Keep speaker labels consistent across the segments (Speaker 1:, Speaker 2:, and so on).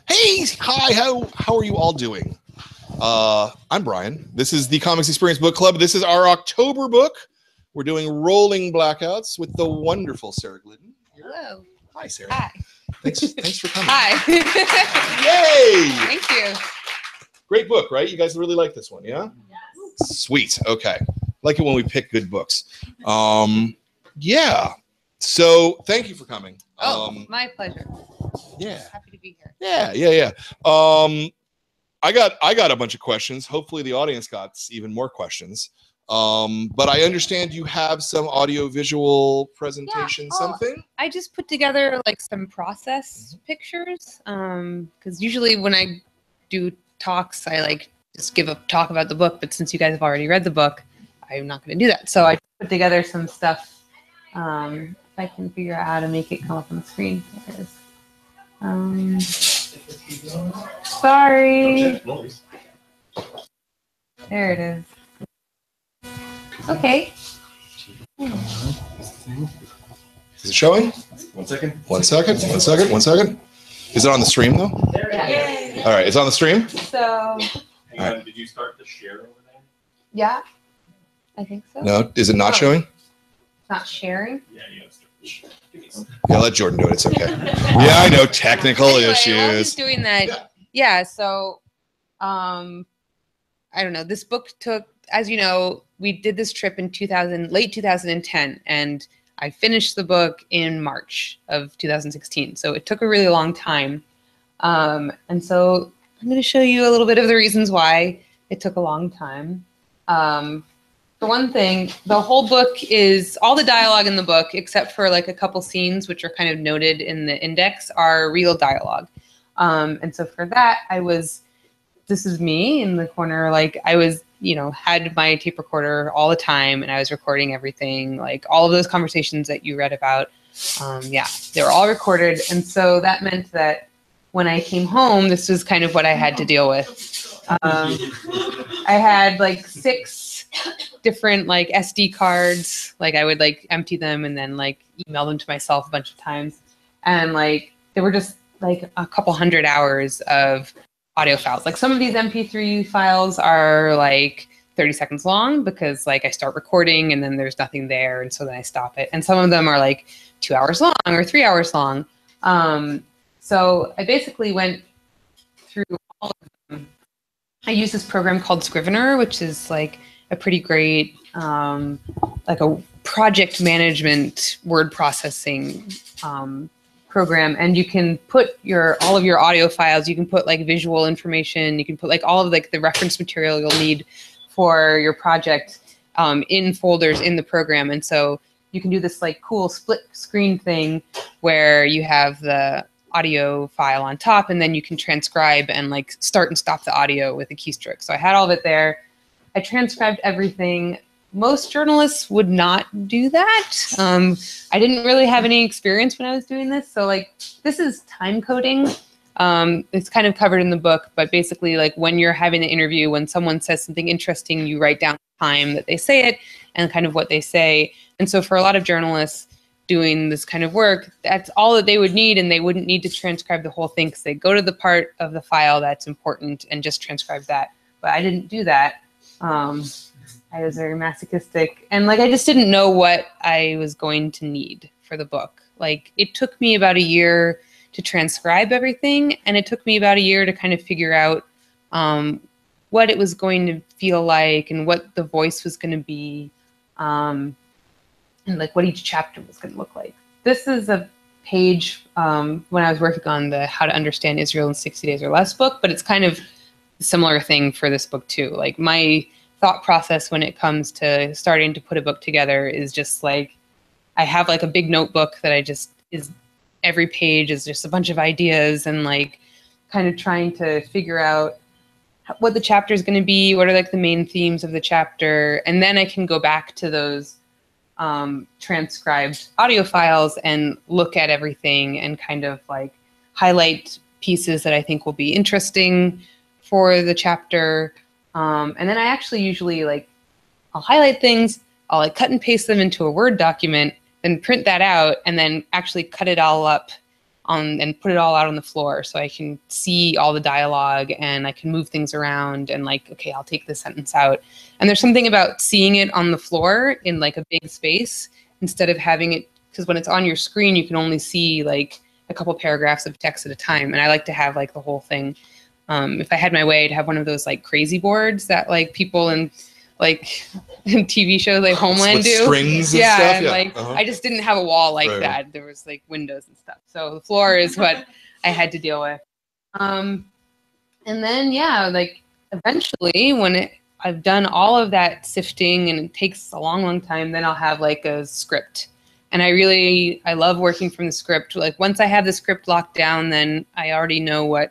Speaker 1: Hey, hi, how are you all doing? I'm Brian. This is the Comics Experience Book Club. This is our October book. We're doing Rolling Blackouts with the wonderful Sarah Glidden.
Speaker 2: Hello.
Speaker 1: Hi, Sarah.
Speaker 2: Hi.
Speaker 1: Thanks for coming.
Speaker 2: Hi.
Speaker 1: Yay!
Speaker 2: Thank you.
Speaker 1: Great book, right? You guys really like this one, yeah? Yes. Sweet. Okay. Like it when we pick good books. Yeah. So thank you for coming.
Speaker 2: My pleasure.
Speaker 1: Yeah.
Speaker 2: Happy to be here.
Speaker 1: Yeah. I got a bunch of questions. Hopefully the audience got even more questions. But I understand you have some audio-visual presentation, something?
Speaker 2: I just put together like some process pictures. Because usually when I do talks, I like just give a talk about the book. But since you guys have already read the book, I'm not going to do that. So I put together some stuff. If I can figure out how to make it come up on the screen. There it is. Sorry. There it is. Okay.
Speaker 1: Is it showing?
Speaker 3: 1 second.
Speaker 1: 1 second. 1 second. 1 second. Is it on the stream though?
Speaker 2: Yeah.
Speaker 1: All right, it's on the stream.
Speaker 2: So.
Speaker 3: Hang on, did you start the share over there?
Speaker 2: Yeah, I think so.
Speaker 1: No, is it not showing?
Speaker 2: It's not sharing.
Speaker 3: Yeah, you have to start the share.
Speaker 1: Yeah, let Jordan do it. It's okay. Yeah, I know technical
Speaker 2: Anyway,
Speaker 1: issues.
Speaker 2: while he's doing that, yeah. So, I don't know. This book took, as you know, we did this trip in late 2010, and I finished the book in March of 2016. So it took a really long time. And so I'm going to show you a little bit of the reasons why it took a long time. For one thing, the whole book is, all the dialogue in the book, except for like a couple scenes, which are kind of noted in the index, are real dialogue. And so for that, this is me in the corner. Like I was, had my tape recorder all the time and I was recording everything, like all of those conversations that you read about. They were all recorded. And so that meant that when I came home, this was kind of what I had to deal with. I had like 6 different like SD cards. Like I would like empty them and then like email them to myself a bunch of times. And like, they were just like a couple hundred hours of audio files. Like some of these MP3 files are like 30 seconds long because like I start recording and then there's nothing there. And so then I stop it. And some of them are like 2 hours long or 3 hours long. So I basically went through all of them. I use this program called Scrivener, which is like a pretty great, like a project management word processing program. And you can put all of your audio files, you can put like visual information, you can put like all of like the reference material you'll need for your project in folders in the program. And so you can do this like cool split screen thing where you have the audio file on top and then you can transcribe and like start and stop the audio with a keystroke. So I had all of it there. I transcribed everything. Most journalists would not do that. I didn't really have any experience when I was doing this. So like, this is time coding. It's kind of covered in the book, but basically like when you're having an interview, when someone says something interesting, you write down the time that they say it and kind of what they say. And so for a lot of journalists doing this kind of work, that's all that they would need, and they wouldn't need to transcribe the whole thing because they go to the part of the file that's important and just transcribe that. But I didn't do that. I was very masochistic, and like I just didn't know what I was going to need for the book. Like it took me about a year to transcribe everything, and it took me about a year to kind of figure out what it was going to feel like and what the voice was going to be, and like what each chapter was going to look like. This is a page when I was working on the How to Understand Israel in 60 Days or Less book, but it's kind of a similar thing for this book too. Like my thought process when it comes to starting to put a book together is just like, I have like a big notebook that every page is just a bunch of ideas and like kind of trying to figure out what the chapter is going to be, what are like the main themes of the chapter. And then I can go back to those transcribed audio files and look at everything and kind of like highlight pieces that I think will be interesting for the chapter. And then I actually usually like, I'll highlight things, I'll like cut and paste them into a Word document, then print that out and then actually cut it all up on and put it all out on the floor so I can see all the dialogue and I can move things around and like, okay, I'll take this sentence out. And there's something about seeing it on the floor in like a big space instead of having it, because when it's on your screen, you can only see like a couple paragraphs of text at a time. And I like to have like the whole thing. If I had my way, I'd have one of those like crazy boards that like people in like in TV shows like Homeland do.
Speaker 1: Strings and
Speaker 2: yeah,
Speaker 1: stuff.
Speaker 2: and like I just didn't have a wall like
Speaker 1: Right.
Speaker 2: that. There was like windows and stuff. So the floor is what I had to deal with. And then yeah, like eventually when I've done all of that sifting and it takes a long, long time, then I'll have like a script. And I love working from the script. Like once I have the script locked down, then I already know what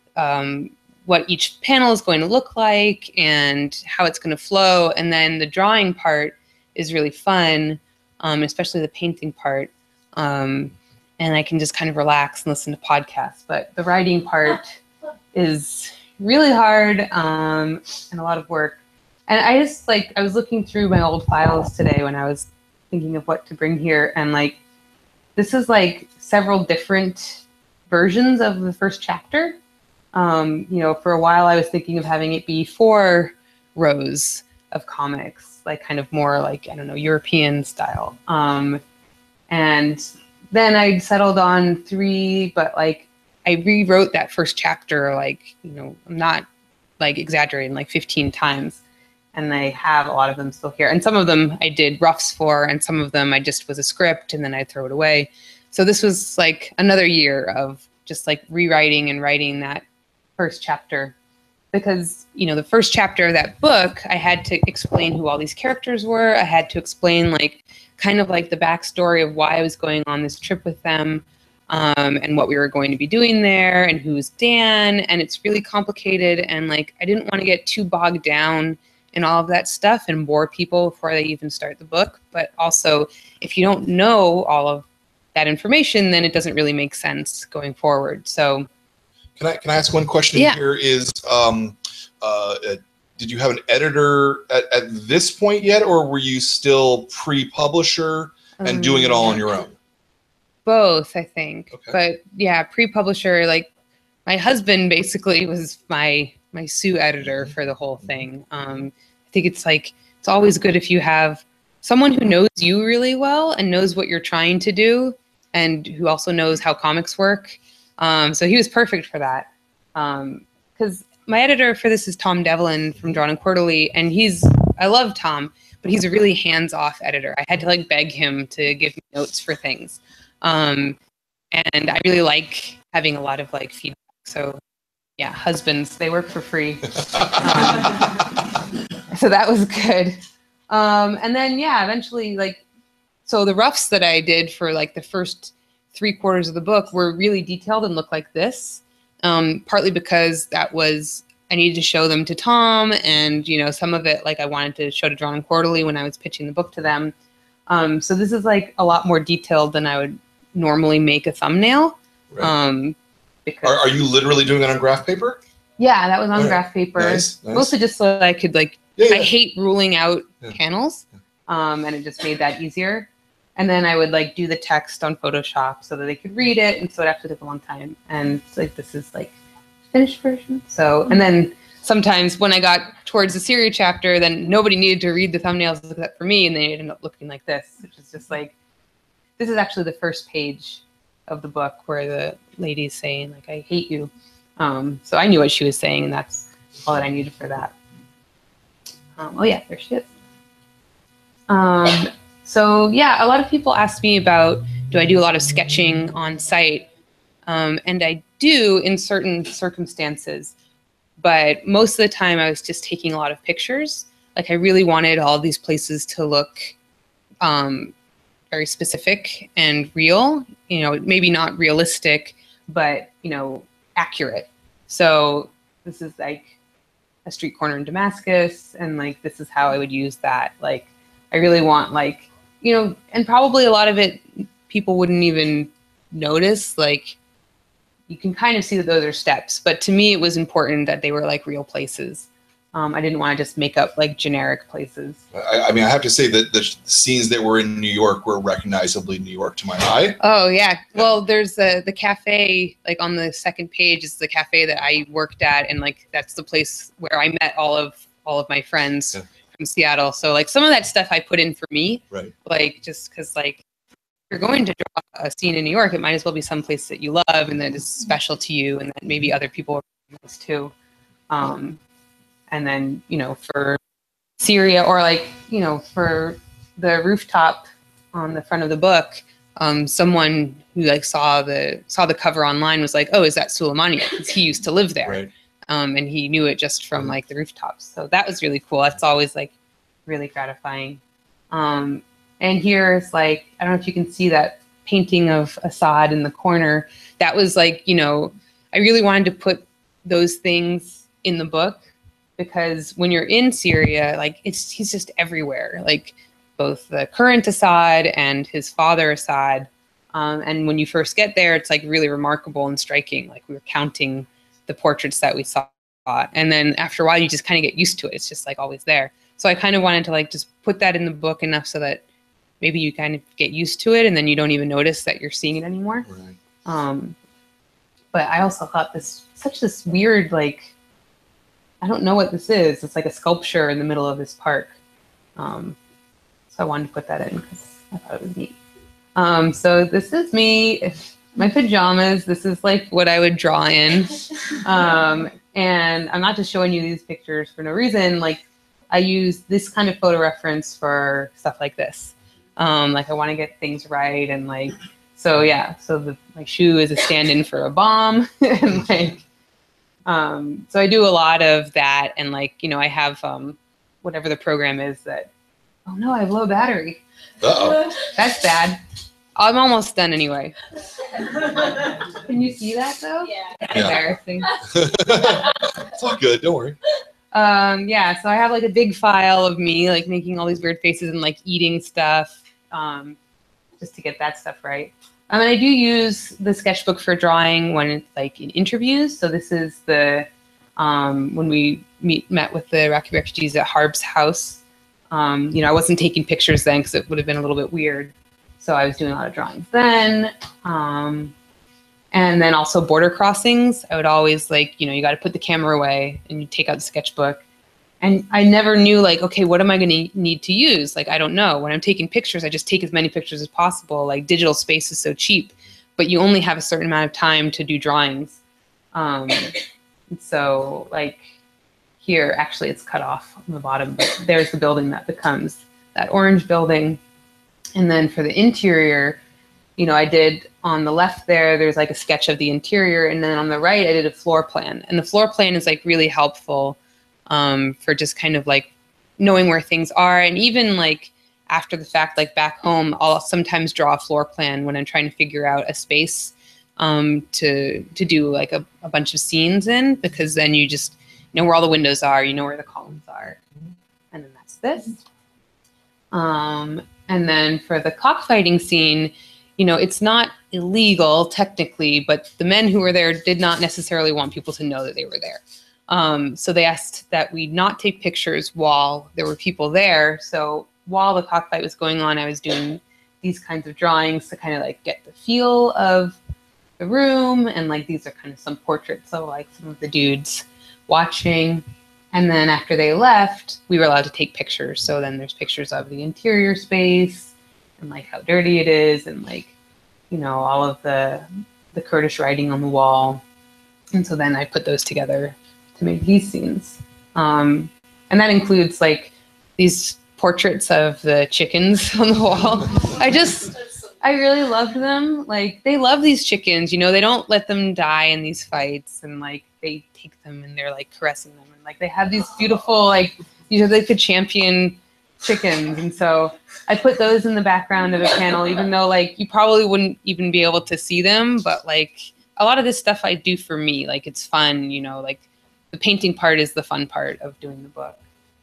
Speaker 2: each panel is going to look like and how it's going to flow. And then the drawing part is really fun, especially the painting part. And I can just kind of relax and listen to podcasts. But the writing part is really hard and a lot of work. And I was looking through my old files today when I was thinking of what to bring here. And like, this is like several different versions of the first chapter. For a while I was thinking of having it be 4 rows of comics, like kind of more like, I don't know, European style. And then I settled on 3, but like I rewrote that first chapter, like, I'm not like exaggerating, like 15 times. And I have a lot of them still here. And some of them I did roughs for, and some of them I just was a script and then I'd throw it away. So this was like another year of just like rewriting and writing that first chapter, because the first chapter of that book I had to explain who all these characters were. I had to explain like kind of like the backstory of why I was going on this trip with them, and what we were going to be doing there and who's Dan. And it's really complicated, and like I didn't want to get too bogged down in all of that stuff and bore people before they even start the book. But also, if you don't know all of that information, then it doesn't really make sense going forward. So
Speaker 1: Can I ask one question here? Is did you have an editor at this point yet, or were you still pre-publisher and doing it all on your own?
Speaker 2: Both, I think.
Speaker 1: Okay.
Speaker 2: But yeah, pre-publisher, like my husband basically was my sous editor for the whole thing. I think it's always good if you have someone who knows you really well and knows what you're trying to do and who also knows how comics work. So he was perfect for that. Because my editor for this is Tom Devlin from Drawn and Quarterly, and I love Tom, but he's a really hands-off editor. I had to like beg him to give me notes for things. And I really like having a lot of like feedback. So yeah, husbands, they work for free. So that was good. And then yeah, eventually so the roughs that I did for like the first 3/4 of the book were really detailed and looked like this. Partly because I needed to show them to Tom, and some of it like I wanted to show to Drawn and Quarterly when I was pitching the book to them. So this is like a lot more detailed than I would normally make a thumbnail.
Speaker 1: Right.
Speaker 2: Because
Speaker 1: Are you literally doing it on graph paper?
Speaker 2: yeah, that was on graph paper.
Speaker 1: Nice.
Speaker 2: Mostly just so that I could I hate ruling out panels, and it just made that easier. And then I would like do the text on Photoshop so that they could read it, and so it actually took a long time. And it's like this is like finished version. So and then sometimes when I got towards the series chapter, then nobody needed to read the thumbnails except for me, and they ended up looking like this, which is just like this is actually the first page of the book where the lady's saying like I hate you. So I knew what she was saying, and that's all that I needed for that. Oh yeah, there she is. So yeah, a lot of people ask me about, do I do a lot of sketching on site? And I do in certain circumstances, but most of the time I was just taking a lot of pictures. Like I really wanted all these places to look very specific and real, maybe not realistic, but, accurate. So this is like a street corner in Damascus, and like this is how I would use that. Like I really want and probably a lot of it people wouldn't even notice. Like you can kind of see that those are steps, but to me it was important that they were like real places. I didn't want to just make up like generic places.
Speaker 1: I mean, I have to say that the scenes that were in New York were recognizably New York to my eye.
Speaker 2: Oh yeah. Well, there's the cafe, like on the second page is the cafe that I worked at, and like that's the place where I met all of my friends from Seattle. So like some of that stuff I put in for me,
Speaker 1: right?
Speaker 2: Like just because like if you're going to draw a scene in New York, it might as well be someplace that you love and that is special to you, and that maybe other people recognize too. And then, you know, for Syria, or like, you know, for the rooftop on the front of the book, someone who like saw the cover online was like, oh, is that Suleimania? Because he used to live there.
Speaker 1: Right.
Speaker 2: And he knew it just from like the rooftops. So that was really cool. That's always like really gratifying. And here's like, I don't know if you can see that painting of Assad in the corner. That was like, you know, I really wanted to put those things in the book, because when you're in Syria, like he's just everywhere, like both the current Assad and his father Assad. And when you first get there, it's like really remarkable and striking. Like we were counting the portraits that we saw. And then after a while, you just kind of get used to it. It's just like always there. So I kind of wanted to like just put that in the book enough so that maybe you kind of get used to it and then you don't even notice that you're seeing it anymore.
Speaker 1: Right.
Speaker 2: But I also thought such this weird, like, I don't know what this is. It's like a sculpture in the middle of this park. So I wanted to put that in because I thought it was neat. So this is me, my pajamas. This is like what I would draw in. And I'm not just showing you these pictures for no reason. Like I use this kind of photo reference for stuff like this. Like I want to get things right. And like, so yeah, so my shoe is a stand-in for a bomb. And like, so I do a lot of that, and like, you know, I have whatever the program is that, oh no, I have low battery.
Speaker 1: Uh-oh.
Speaker 2: That's bad. I'm almost done anyway. Can you see that though?
Speaker 4: Yeah.
Speaker 2: Embarrassing.
Speaker 1: It's all good, don't worry.
Speaker 2: Yeah, so I have like a big file of me like making all these weird faces and like eating stuff, just to get that stuff right. And I do use the sketchbook for drawing when it's like in interviews. So this is the when we met with the Iraqi refugees at Harb's house. You know, I wasn't taking pictures then because it would have been a little bit weird. So I was doing a lot of drawings then. And then also border crossings. I would always like, you know, you got to put the camera away and you take out the sketchbook. And I never knew like, okay, what am I going to need to use? Like, I don't know. When I'm taking pictures, I just take as many pictures as possible. Like digital space is so cheap, but you only have a certain amount of time to do drawings. So like here, actually it's cut off on the bottom, but there's the building that becomes that orange building. And then for the interior, you know, I did on the left there's like a sketch of the interior. And then on the right, I did a floor plan. And the floor plan is like really helpful for just kind of like knowing where things are. And even like after the fact, like back home, I'll sometimes draw a floor plan when I'm trying to figure out a space to do like a bunch of scenes in, because then you just know where all the windows are, you know where the columns are. And then that's this. And then for the cockfighting scene, you know, it's not illegal technically, but the men who were there did not necessarily want people to know that they were there. So they asked that we not take pictures while there were people there. So while the cockfight was going on, I was doing these kinds of drawings to kind of like get the feel of the room. And like, these are kind of some portraits of like some of the dudes watching. And then after they left, we were allowed to take pictures. So then there's pictures of the interior space and like how dirty it is. And like, you know, all of the Kurdish writing on the wall. And so then I put those together to make these scenes. And that includes like these portraits of the chickens on the wall. I really loved them. Like they love these chickens, you know, they don't let them die in these fights, and like they take them and they're like caressing them. And like they have these beautiful, like, you know, they could champion chickens. And so I put those in the background of a panel, even though like you probably wouldn't even be able to see them. But like a lot of this stuff I do for me, like it's fun, you know, like the painting part is the fun part of doing the book.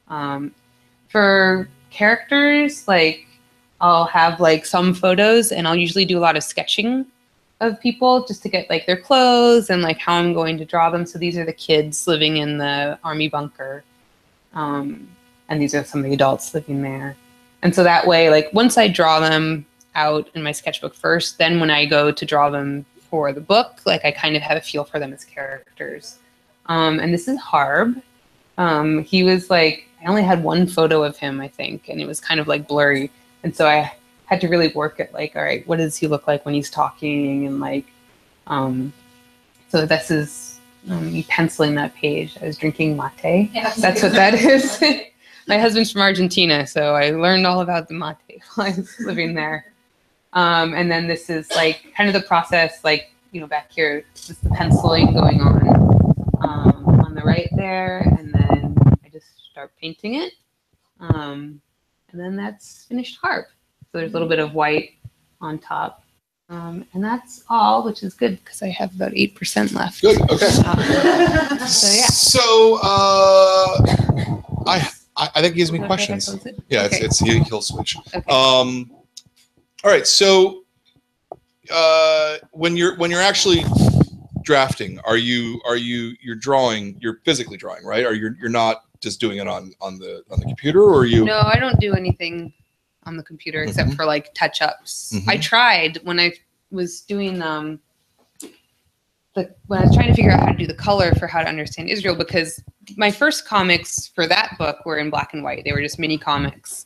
Speaker 2: For characters, like I'll have like some photos, and I'll usually do a lot of sketching of people just to get like their clothes and like how I'm going to draw them. So these are the kids living in the army bunker. And these are some of the adults living there. And so that way, like once I draw them out in my sketchbook first, then when I go to draw them for the book, like I kind of have a feel for them as characters. And this is Harb. He was like, I only had one photo of him, I think, and it was kind of like blurry. And so I had to really work at like, all right, what does he look like when he's talking? And like, so this is me penciling that page. I was drinking mate. Yeah. That's what that is. My husband's from Argentina, so I learned all about the mate while I was living there. And then this is like kind of the process, like, you know, back here, just the penciling going on the right there, and then I just start painting it. And then that's finished Harp. So there's a little bit of white on top. And that's all, which is good because I have about 8% left.
Speaker 1: Good, okay.
Speaker 2: So yeah.
Speaker 1: So I think he gives me questions. Yeah,
Speaker 2: okay.
Speaker 1: he'll switch.
Speaker 2: Okay.
Speaker 1: All right, so when you're actually drafting, you're drawing, you're physically drawing, right? Or you're not just doing it on the computer, or you?
Speaker 2: No, I don't do anything on the computer except for like touch-ups. I tried when I was doing when I was trying to figure out how to do the color for How to Understand Israel, because my first comics for that book were in black and white. They were just mini comics,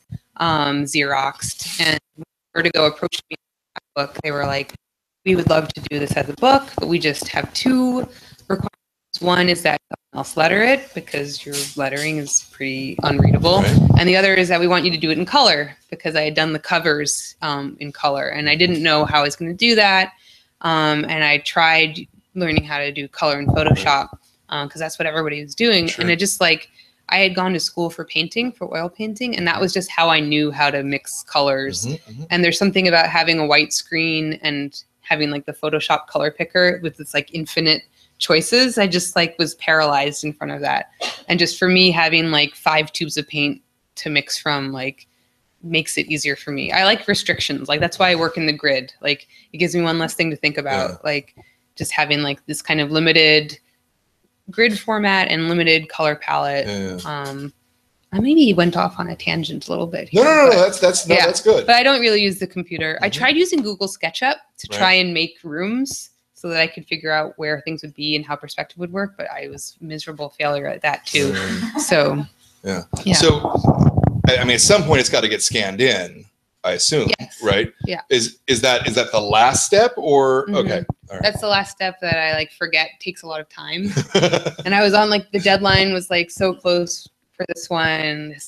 Speaker 2: Xeroxed. And when Vertigo approached me with that book, they were like, we would love to do this as a book, but we just have two requirements. One is that someone else letter it because your lettering is pretty unreadable. Right. And the other is that we want you to do it in color because I had done the covers in color and I didn't know how I was going to do that. And I tried learning how to do color in Photoshop because that's what everybody was doing. Sure. And it just like, I had gone to school for painting, for oil painting, and that was just how I knew how to mix colors. And there's something about having a white screen and having like the Photoshop color picker with this like infinite choices. I just like was paralyzed in front of that. And just for me, having like 5 tubes of paint to mix from like makes it easier for me. I like restrictions. Like that's why I work in the grid. Like it gives me one less thing to think about. Yeah. Like just having like this kind of limited grid format and limited color palette. Yeah. I maybe went off on a tangent a little bit here.
Speaker 1: No, that's good.
Speaker 2: But I don't really use the computer. I tried using Google SketchUp to try and make rooms so that I could figure out where things would be and how perspective would work, but I was a miserable failure at that too. So yeah.
Speaker 1: So I mean, at some point it's got to get scanned in, I assume, yes. Right?
Speaker 2: Yeah.
Speaker 1: Is that the last step or okay? All right.
Speaker 2: That's the last step that I like forget takes a lot of time. And I was on like the deadline was like so close for this one. It's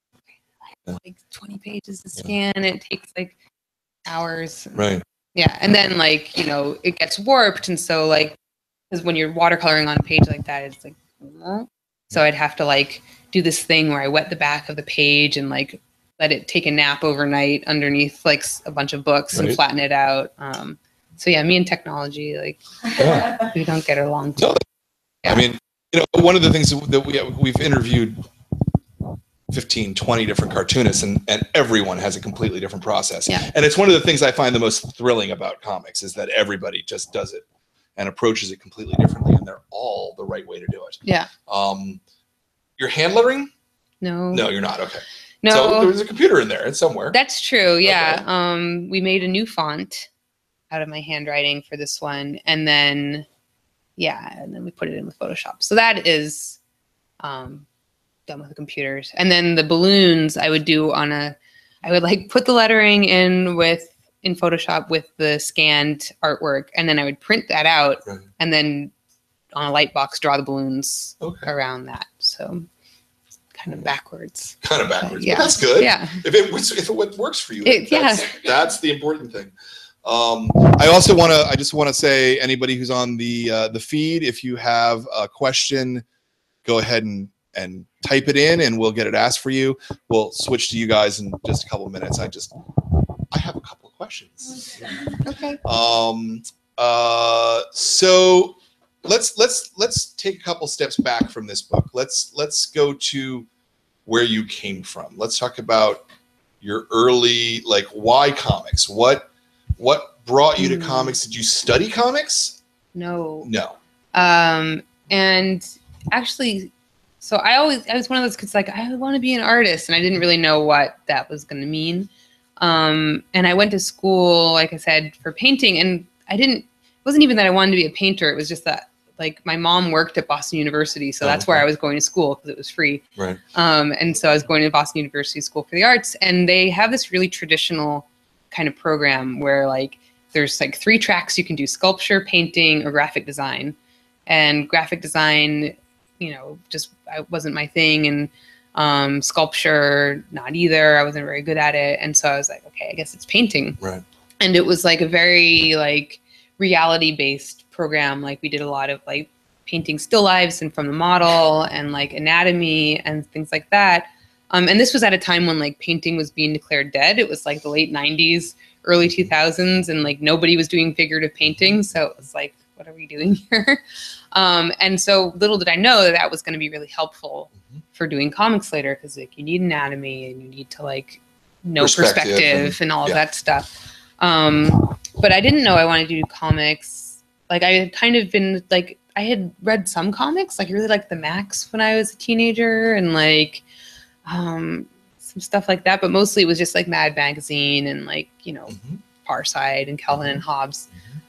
Speaker 2: like 20 pages to scan. It takes like hours.
Speaker 1: Right.
Speaker 2: Yeah. And then like, you know, it gets warped. And so like, because when you're watercoloring on a page like that, it's like, so I'd have to like do this thing where I wet the back of the page and like let it take a nap overnight underneath like a bunch of books and flatten it out. So yeah, me and technology, like we don't get along.
Speaker 1: No, I mean, you know, one of the things that we've interviewed 15, 20 different cartoonists and everyone has a completely different process.
Speaker 2: Yeah.
Speaker 1: And it's one of the things I find the most thrilling about comics is that everybody just does it and approaches it completely differently and they're all the right way to do it.
Speaker 2: Yeah.
Speaker 1: You're hand lettering?
Speaker 2: No.
Speaker 1: No, you're not. Okay.
Speaker 2: No.
Speaker 1: So there's a computer in there. It's somewhere.
Speaker 2: That's true. Yeah.
Speaker 1: Okay.
Speaker 2: We made a new font out of my handwriting for this one. And then, and then we put it in with Photoshop. So that is done with the computers. And then the balloons I would do I would like put the lettering in Photoshop with the scanned artwork. And then I would print that out and then on a light box, draw the balloons around that. So kind of backwards.
Speaker 1: Kind of backwards.
Speaker 2: Yeah.
Speaker 1: But that's good.
Speaker 2: Yeah.
Speaker 1: If it works for you, that's the important thing. I just want to say anybody who's on the feed, if you have a question, go ahead and type it in and we'll get it asked for you. We'll switch to you guys in just a couple of minutes. I have a couple of questions.
Speaker 2: Okay.
Speaker 1: So let's take a couple steps back from this book. Let's go to where you came from. Let's talk about your early, like, why comics? What brought you to comics? Did you study comics?
Speaker 2: No.
Speaker 1: No.
Speaker 2: And actually, So I was one of those kids like, I want to be an artist, and I didn't really know what that was going to mean. And I went to school, like I said, for painting, and it wasn't even that I wanted to be a painter. It was just that like my mom worked at Boston University, so that's where I was going to school because it was free.
Speaker 1: Right.
Speaker 2: And so I was going to Boston University School for the Arts, and they have this really traditional kind of program where like there's like 3 tracks you can do: sculpture, painting, or graphic design. And graphic design, you know, just wasn't my thing, and sculpture not either. I wasn't very good at it, and so I was like, okay, I guess it's painting.
Speaker 1: Right.
Speaker 2: And it was like a very like reality-based program. Like we did a lot of like painting still lifes and from the model and like anatomy and things like that. And this was at a time when like painting was being declared dead. It was like the late 90s, early 2000s, and like nobody was doing figurative painting. So it was like, what are we doing here? And so little did I know that that was going to be really helpful for doing comics later, because like you need anatomy and you need to like know perspective and all of that stuff. But I didn't know I wanted to do comics. Like I had kind of been like, I had read some comics, like I really liked the Max when I was a teenager, and like some stuff like that. But mostly it was just like Mad Magazine and like, you know, Far Side and Calvin and Hobbes.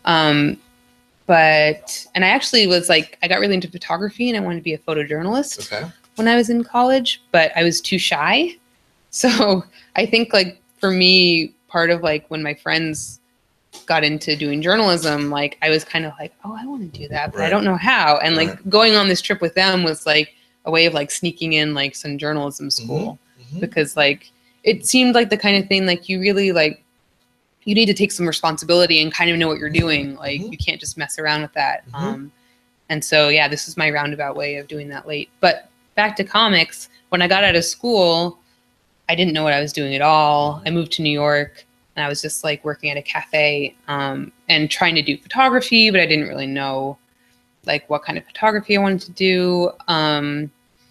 Speaker 2: And I actually was like, I got really into photography and I wanted to be a photojournalist when I was in college, but I was too shy. So I think like for me, part of like when my friends got into doing journalism, like I was kind of like, oh, I want to do that, but I don't know how. And like going on this trip with them was like a way of like sneaking in like some journalism school, because like it seemed like the kind of thing like you really like, you need to take some responsibility and kind of know what you're doing. Like you can't just mess around with that. And so, yeah, this is my roundabout way of doing that late. But back to comics, when I got out of school, I didn't know what I was doing at all. I moved to New York and I was just like working at a cafe and trying to do photography, but I didn't really know like what kind of photography I wanted to do. And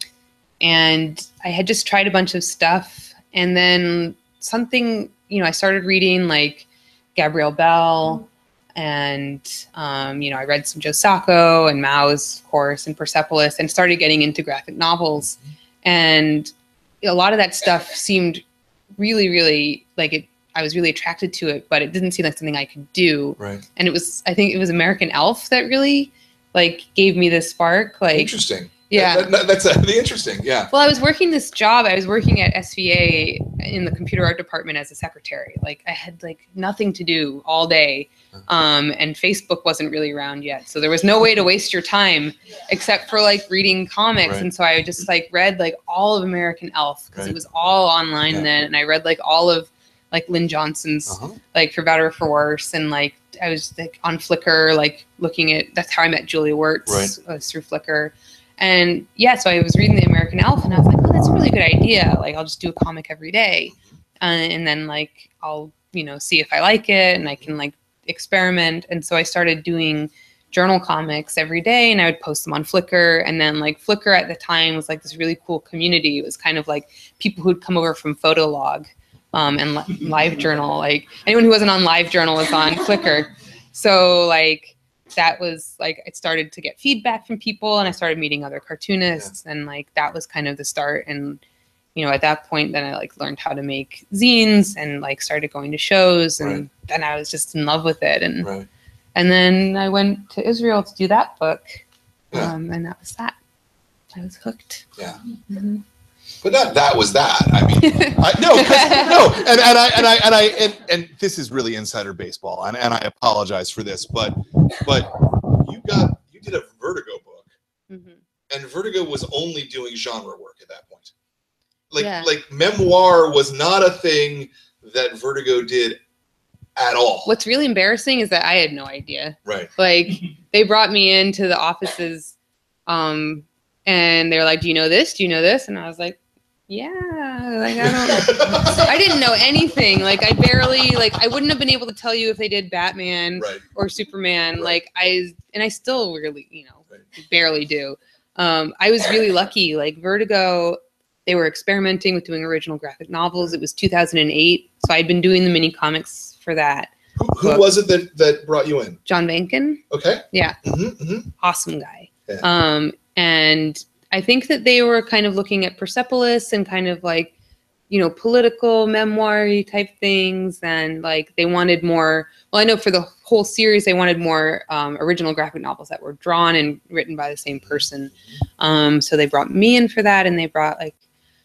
Speaker 2: I had just tried a bunch of stuff, and then something, you know, I started reading like Gabrielle Bell and, you know, I read some Joe Sacco and Maus, of course, and Persepolis, and started getting into graphic novels. And a lot of that stuff seemed really, really like it. I was really attracted to it, but it didn't seem like something I could do. Right. And it was, I think it was American Elf that really like gave me this spark. Like,
Speaker 1: interesting.
Speaker 2: Yeah.
Speaker 1: That's the interesting. Yeah.
Speaker 2: Well, I was working this job. I was working at SVA in the computer art department as a secretary. Like I had like nothing to do all day. And Facebook wasn't really around yet. So there was no way to waste your time except for like reading comics. And so I just like read like all of American Elf because it was all online then. And I read like all of like Lynn Johnson's like For Better or For Worse. And like I was like on Flickr, like looking at, that's how I met Julia Wirtz, was through Flickr. And yeah, so I was reading the American Elf and I was like, oh, that's a really good idea. Like I'll just do a comic every day. And then like, I'll, you know, see if I like it and I can like experiment. And so I started doing journal comics every day and I would post them on Flickr. And then like Flickr at the time was like this really cool community. It was kind of like people who'd come over from Photolog and LiveJournal. Like anyone who wasn't on LiveJournal was on Flickr. So like, that was like, I started to get feedback from people and I started meeting other cartoonists and like, that was kind of the start. And, you know, at that point, then I like learned how to make zines and like started going to shows and then I was just in love with it. And, and then I went to Israel to do that book. And that was that. I was hooked.
Speaker 1: Yeah. But that was that. I mean, and this is really insider baseball, and I apologize for this, but you did a Vertigo book, and Vertigo was only doing genre work at that point. Like memoir was not a thing that Vertigo did at all.
Speaker 2: What's really embarrassing is that I had no idea.
Speaker 1: Right.
Speaker 2: Like they brought me into the offices, and they're like, "Do you know this? Do you know this?" And I was like, yeah, like I didn't know anything. Like I barely, like I wouldn't have been able to tell you if they did Batman or Superman. Like I still really, you know, barely do. I was really lucky. Like Vertigo, they were experimenting with doing original graphic novels. It was 2008, so I'd been doing the mini comics for that.
Speaker 1: Who was it that brought you in?
Speaker 2: John Vankin.
Speaker 1: Okay.
Speaker 2: Yeah. Awesome guy. Yeah. And I think that they were kind of looking at Persepolis and kind of like, you know, political memoir-y type things, and like they wanted more. Well, I know for the whole series they wanted more original graphic novels that were drawn and written by the same person. So they brought me in for that, and they brought like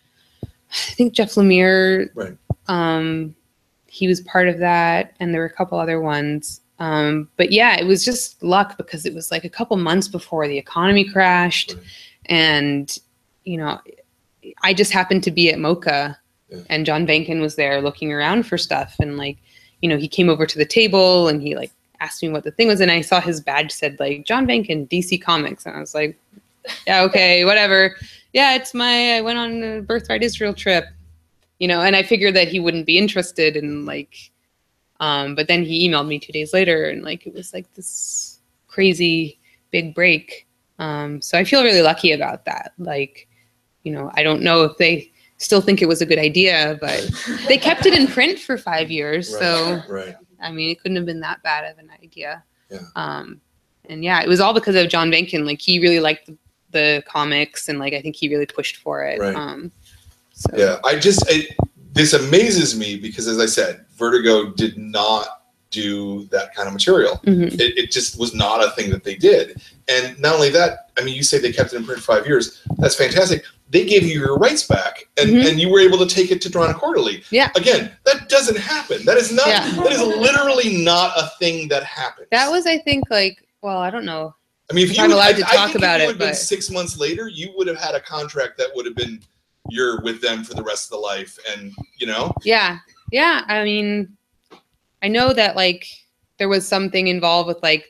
Speaker 2: I think Jeff Lemire.
Speaker 1: Right.
Speaker 2: He was part of that, and there were a couple other ones. But yeah, it was just luck because it was like a couple months before the economy crashed. Right. And, you know, I just happened to be at MoCA, and John Vankin was there looking around for stuff. And like, you know, he came over to the table and he like asked me what the thing was. And I saw his badge said like John Vankin, DC Comics. And I was like, yeah, okay, whatever. Yeah, I went on a Birthright Israel trip, you know, and I figured that he wouldn't be interested in like, but then he emailed me 2 days later and like, it was like this crazy big break. So I feel really lucky about that. Like, you know, I don't know if they still think it was a good idea, but they kept it in print for 5 years.
Speaker 1: Right,
Speaker 2: so,
Speaker 1: right.
Speaker 2: I mean, it couldn't have been that bad of an idea.
Speaker 1: Yeah.
Speaker 2: And yeah, it was all because of John Vankin. Like he really liked the comics, and like, I think he really pushed for it.
Speaker 1: Right.
Speaker 2: So.
Speaker 1: Yeah, this amazes me because, as I said, Vertigo did not do that kind of material.
Speaker 2: Mm-hmm.
Speaker 1: It just was not a thing that they did. And not only that, I mean, you say they kept it in print 5 years. That's fantastic. They gave you your rights back, and, and you were able to take it to Toronto Quarterly.
Speaker 2: Yeah.
Speaker 1: Again, that doesn't happen. That is not. Yeah. That is literally not a thing that happens.
Speaker 2: That was, I think, like, well, I don't know.
Speaker 1: I mean, if you
Speaker 2: I'm allowed to talk
Speaker 1: think
Speaker 2: about
Speaker 1: if you
Speaker 2: it,
Speaker 1: had been 6 months later, you would have had a contract that would have been you're with them for the rest of the life, and you know.
Speaker 2: Yeah, yeah. I mean, I know that like there was something involved with like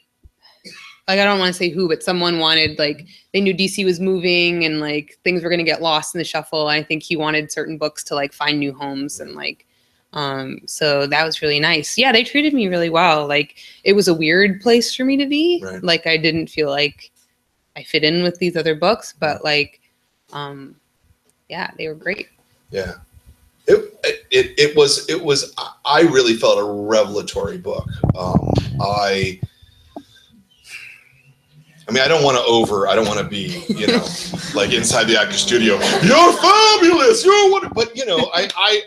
Speaker 2: I don't want to say who, but someone wanted like they knew DC was moving and like things were gonna get lost in the shuffle. I think he wanted certain books to like find new homes and like. So that was really nice. Yeah, they treated me really well. Like it was a weird place for me to be.
Speaker 1: Right.
Speaker 2: Like I didn't feel like I fit in with these other books, but like, yeah, they were great.
Speaker 1: Yeah, it was. I really felt a revelatory book. I mean, I don't want to be, you know, like inside the actor studio. You're fabulous. You're what? But you know,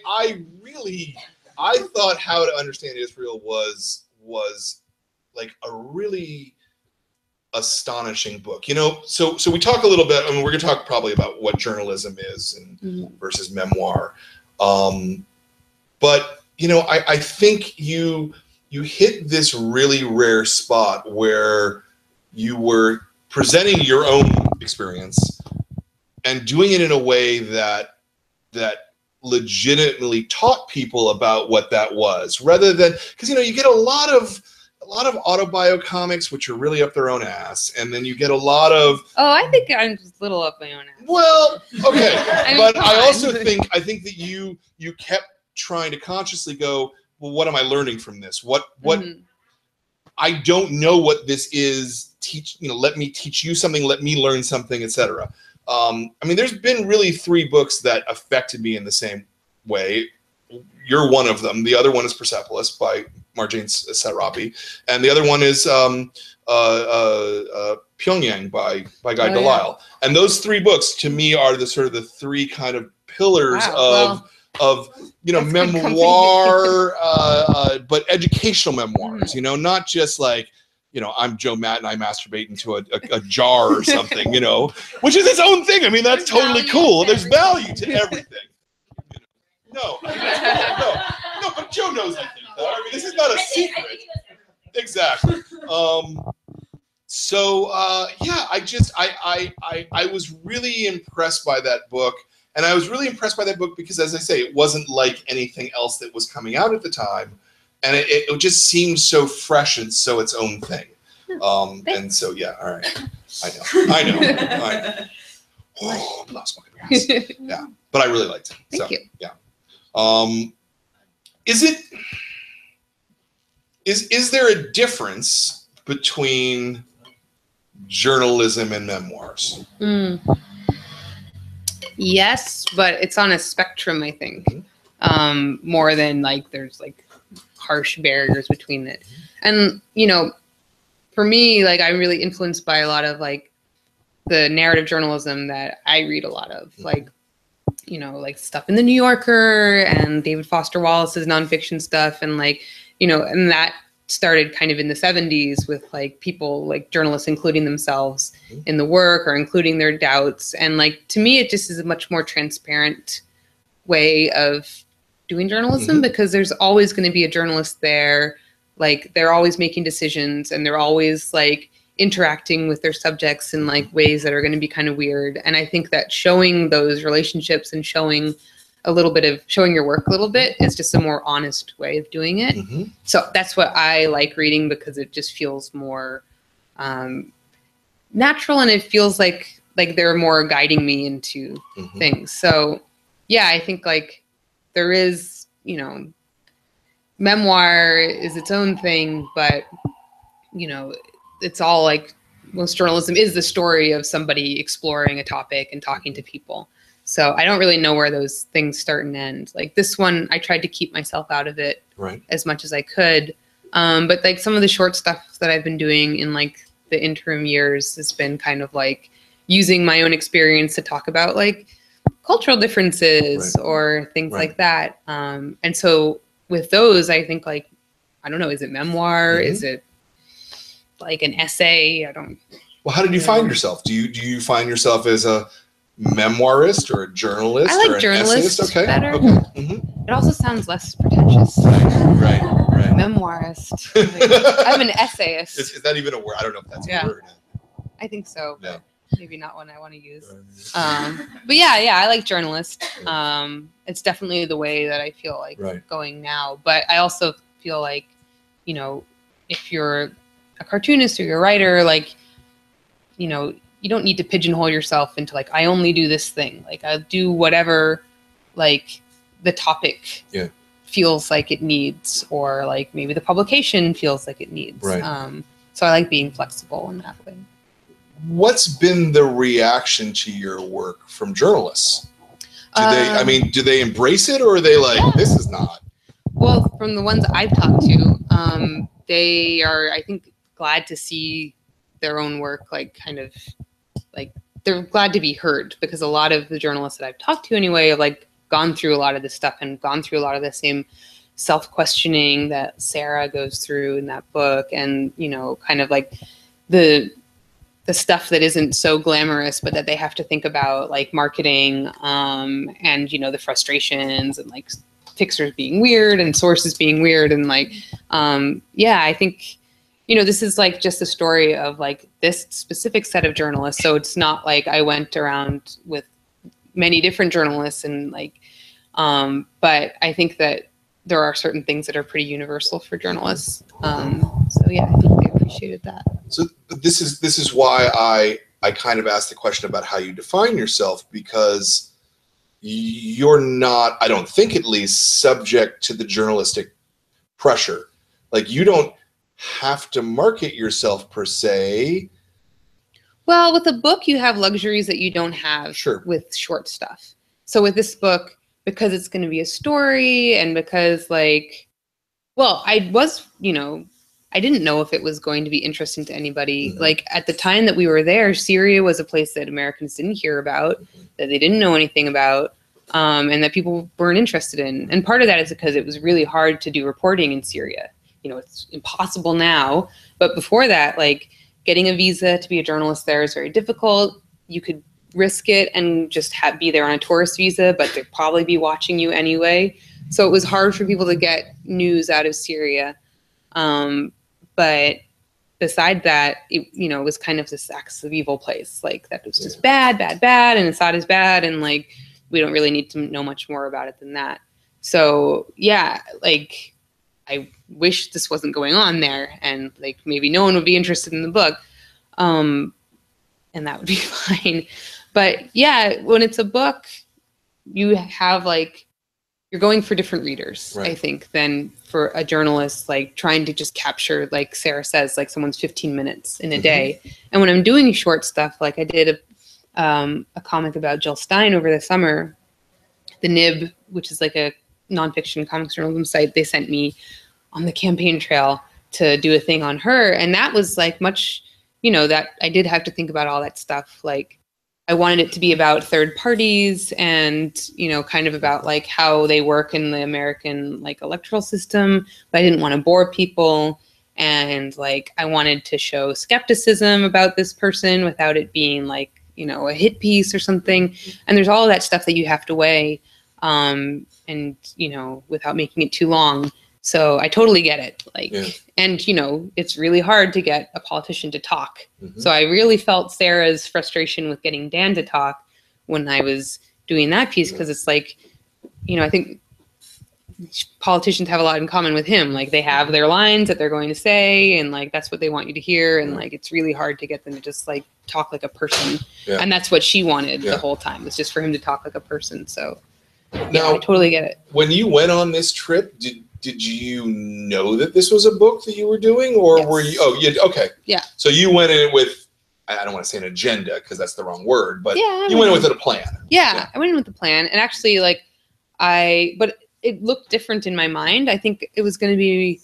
Speaker 1: I thought How to Understand Israel was like a really astonishing book. You know, so we talk a little bit. I mean, we're gonna talk probably about what journalism is and versus memoir. But you know, I think you hit this really rare spot where you were presenting your own experience and doing it in a way that legitimately taught people about what that was, rather than, because you know, you get a lot of autobio comics which are really up their own ass, and then you get a lot of
Speaker 2: I think I'm just a little up my own ass.
Speaker 1: Well, okay.
Speaker 2: I mean,
Speaker 1: but I also think that you kept trying to consciously go, well, what am I learning from this? What I don't know what this is. Let me teach you something, let me learn something, etc. I mean, there's been really 3 books that affected me in the same way. You're one of them. The other one is Persepolis by Marjane Satrapi, and the other one is Pyongyang by Guy Delisle. And those 3 books to me are the sort of the 3 kind of pillars of you know, memoir, but educational memoirs. You know, not just like, you know, I'm Joe Matt and I masturbate into a jar or something, you know, which is its own thing. I mean, that's totally cool. There's value to everything. No, but Joe knows I think that. I mean, this is not a secret. Exactly. Yeah, I was really impressed by that book. And I was really impressed by that book because, as I say, it wasn't like anything else that was coming out at the time. And it just seemed so fresh and so its own thing. And so, yeah, all right. I know. Oh, I lost my grass. Yeah, but I really liked it.
Speaker 2: Thank you.
Speaker 1: Yeah. Is there a difference between journalism and memoirs?
Speaker 2: Yes, but it's on a spectrum, I think. More than like there's like harsh barriers between it. And, you know, for me, like I'm really influenced by a lot of like the narrative journalism that I read a lot of, like, you know, like stuff in the New Yorker and David Foster Wallace's nonfiction stuff. And like, you know, and that started kind of in the 70s with like people, like journalists, including themselves in the work or including their doubts. And like, to me, it just is a much more transparent way of doing journalism, because there's always going to be a journalist there. Like, they're always making decisions, and they're always like interacting with their subjects in like ways that are going to be kind of weird. And I think that showing those relationships and showing a little bit of showing your work a little bit is just a more honest way of doing it. So that's what I like reading, because it just feels more natural, and it feels like they're more guiding me into things. So yeah, I think like there is, you know, memoir is its own thing, but you know, it's all like, most journalism is the story of somebody exploring a topic and talking to people. So I don't really know where those things start and end. Like this one, I tried to keep myself out of it as much as I could. But like some of the short stuff that I've been doing in like the interim years has been kind of like using my own experience to talk about like cultural differences or things like that. And so with those, I think like, I don't know, is it memoir? Is it like an essay? I don't.
Speaker 1: Well, how did you find yourself? Do you find yourself as a memoirist or a journalist?
Speaker 2: I like
Speaker 1: or an
Speaker 2: journalist
Speaker 1: essayist? Okay.
Speaker 2: better.
Speaker 1: Okay.
Speaker 2: It also sounds less pretentious.
Speaker 1: Right.
Speaker 2: Memoirist. Like, I'm an essayist.
Speaker 1: Is that even a word? I don't know if that's a word.
Speaker 2: I think so.
Speaker 1: Yeah.
Speaker 2: Maybe not one I want to use. But yeah, I like journalist. It's definitely the way that I feel like going now. But I also feel like, you know, if you're a cartoonist or you're a writer, like, you know, you don't need to pigeonhole yourself into like, I only do this thing. Like I'll do whatever like the topic feels like it needs, or like maybe the publication feels like it needs. So I like being flexible in that way.
Speaker 1: What's been the reaction to your work from journalists? Do they embrace it, or are they like, this is not?
Speaker 2: Well, from the ones I've talked to, they are, I think, glad to see their own work, like kind of like they're glad to be heard, because a lot of the journalists that I've talked to anyway have like gone through a lot of this stuff and gone through a lot of the same self-questioning that Sarah goes through in that book. And, you know, kind of like the stuff that isn't so glamorous, but that they have to think about, like marketing, and, you know, the frustrations and like fixers being weird and sources being weird. And like, I think, you know, this is like just a story of like this specific set of journalists. So it's not like I went around with many different journalists and like, but I think that there are certain things that are pretty universal for journalists. So yeah, I think they appreciated that.
Speaker 1: So this is why I kind of asked the question about how you define yourself, because you're not, I don't think at least, subject to the journalistic pressure. Like you don't have to market yourself per se.
Speaker 2: Well, with a book, you have luxuries that you don't have with short stuff. So with this book, because it's going to be a story, and because like, well, I was, you know, I didn't know if it was going to be interesting to anybody. Like at the time that we were there, Syria was a place that Americans didn't hear about, that they didn't know anything about, and that people weren't interested in. And part of that is because it was really hard to do reporting in Syria. You know, it's impossible now. But before that, like getting a visa to be a journalist there is very difficult. You could risk it and just be there on a tourist visa, but they'd probably be watching you anyway. So it was hard for people to get news out of Syria. But beside that, it was kind of this axis of evil place. Like that was just bad, and Assad is bad, and like we don't really need to know much more about it than that. So yeah, like I wish this wasn't going on there, and like maybe no one would be interested in the book, and that would be fine. But yeah, when it's a book, you have like, you're going for different readers, I think, than for a journalist, like trying to just capture, like Sarah says, like someone's 15 minutes in a day. And when I'm doing short stuff, like I did a comic about Jill Stein over the summer, the Nib, which is like a nonfiction comics journalism site, they sent me on the campaign trail to do a thing on her. And that was like much you know, that I did have to think about all that stuff. Like, I wanted it to be about third parties and, you know, kind of about like how they work in the American like electoral system, but I didn't want to bore people. And like, I wanted to show skepticism about this person without it being like, you know, a hit piece or something. And there's all of that stuff that you have to weigh, and, you know, without making it too long. So I totally get it. Like, and, you know, it's really hard to get a politician to talk. So I really felt Sarah's frustration with getting Dan to talk when I was doing that piece, because it's like, you know, I think politicians have a lot in common with him. Like, they have their lines that they're going to say, and like, that's what they want you to hear. And like, it's really hard to get them to just like talk like a person. And that's what she wanted the whole time, was just for him to talk like a person. So now, I totally get it.
Speaker 1: When you went on this trip, did you know that this was a book that you were doing, or were you? Oh, yeah. Okay. Yeah. So you went in with, I don't want to say an agenda because that's the wrong word, but you went in with a plan.
Speaker 2: Yeah, I went in with a plan, and actually, like, but it looked different in my mind. I think it was going to be,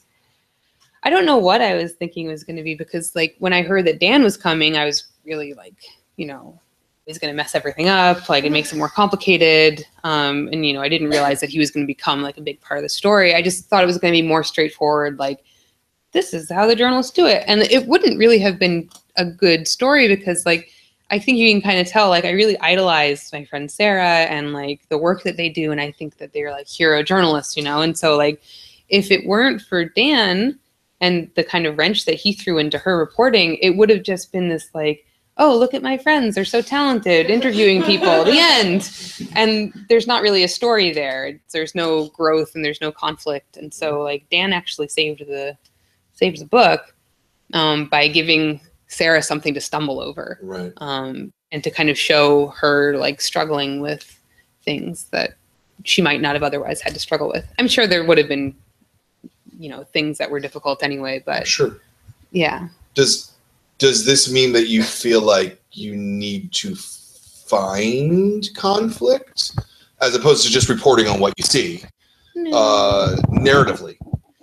Speaker 2: I don't know what I was thinking it was going to be, because like when I heard that Dan was coming, I was really like, you know, he's going to mess everything up. Like, it makes it more complicated. And, you know, I didn't realize that he was going to become like a big part of the story. I just thought it was going to be more straightforward. Like, this is how the journalists do it. And it wouldn't really have been a good story, because like, I think you can kind of tell, like, I really idolized my friend Sarah and like the work that they do. And I think that they're like hero journalists, you know? And so like, if it weren't for Dan and the kind of wrench that he threw into her reporting, it would have just been this like, oh, look at my friends, they're so talented, interviewing people, the end. And there's not really a story there. There's no growth and there's no conflict. And so like, Dan actually saved the book by giving Sarah something to stumble over.
Speaker 1: Right.
Speaker 2: And to kind of show her like struggling with things that she might not have otherwise had to struggle with. I'm sure there would have been, you know, things that were difficult anyway, but
Speaker 1: sure.
Speaker 2: Yeah.
Speaker 1: Does this mean that you feel like you need to find conflict as opposed to just reporting on what you see, narratively?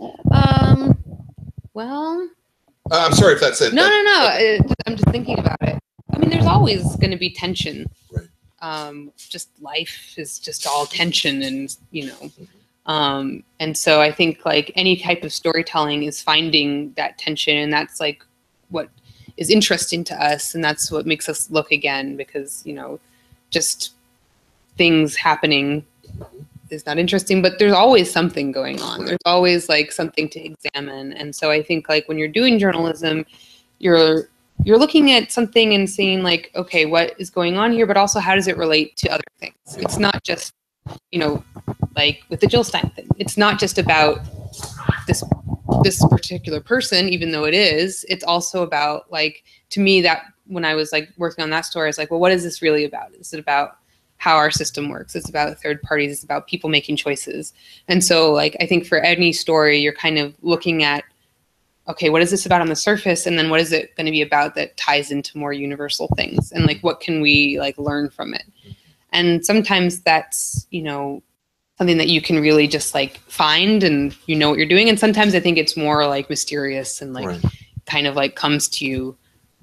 Speaker 2: Well,
Speaker 1: I'm sorry if that's it.
Speaker 2: No. I'm just thinking about it. I mean, there's always going to be tension. Right. Just life is just all tension, and you know, and so I think like any type of storytelling is finding that tension, and that's like what is interesting to us, and that's what makes us look again, because, you know, just things happening is not interesting, but there's always something going on. There's always like something to examine. And so I think like when you're doing journalism, you're looking at something and seeing like, okay, what is going on here, but also how does it relate to other things? It's not just, you know, like with the Jill Stein thing, it's not just about this particular person, even though it is. It's also about like, to me, that when I was like working on that story, I was like, well, what is this really about? Is it about how our system works? It's about third parties. It's about people making choices. And so like, I think for any story, you're kind of looking at, okay, what is this about on the surface? And then what is it going to be about that ties into more universal things? And like, what can we like learn from it? And sometimes that's, you know, something that you can really just like find and you know what you're doing. And sometimes I think it's more like mysterious and like kind of like comes to you.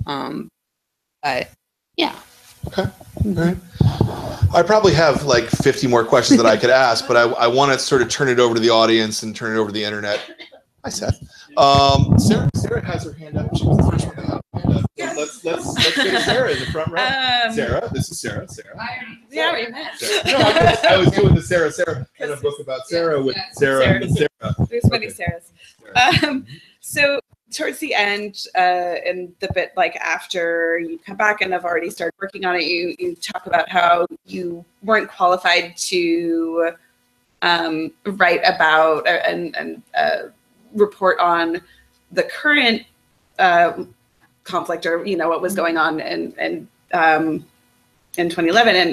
Speaker 2: But yeah.
Speaker 1: Okay. All right. I probably have like 50 more questions that I could ask, but I want to sort of turn it over to the audience and turn it over to the internet. Hi, Seth. Sarah has her hand up. She was the first one to have her hand up. So let's go to Sarah in the front row. Sarah, this is Sarah.
Speaker 4: Yeah, we met.
Speaker 1: No, I was doing the Sarah and a book about Sarah with Sarah and Sarah.
Speaker 4: There's many Sarahs. So towards the end, and the bit like after you come back and have already started working on it, you talk about how you weren't qualified to write about and report on the current conflict, or you know what was going on in 2011,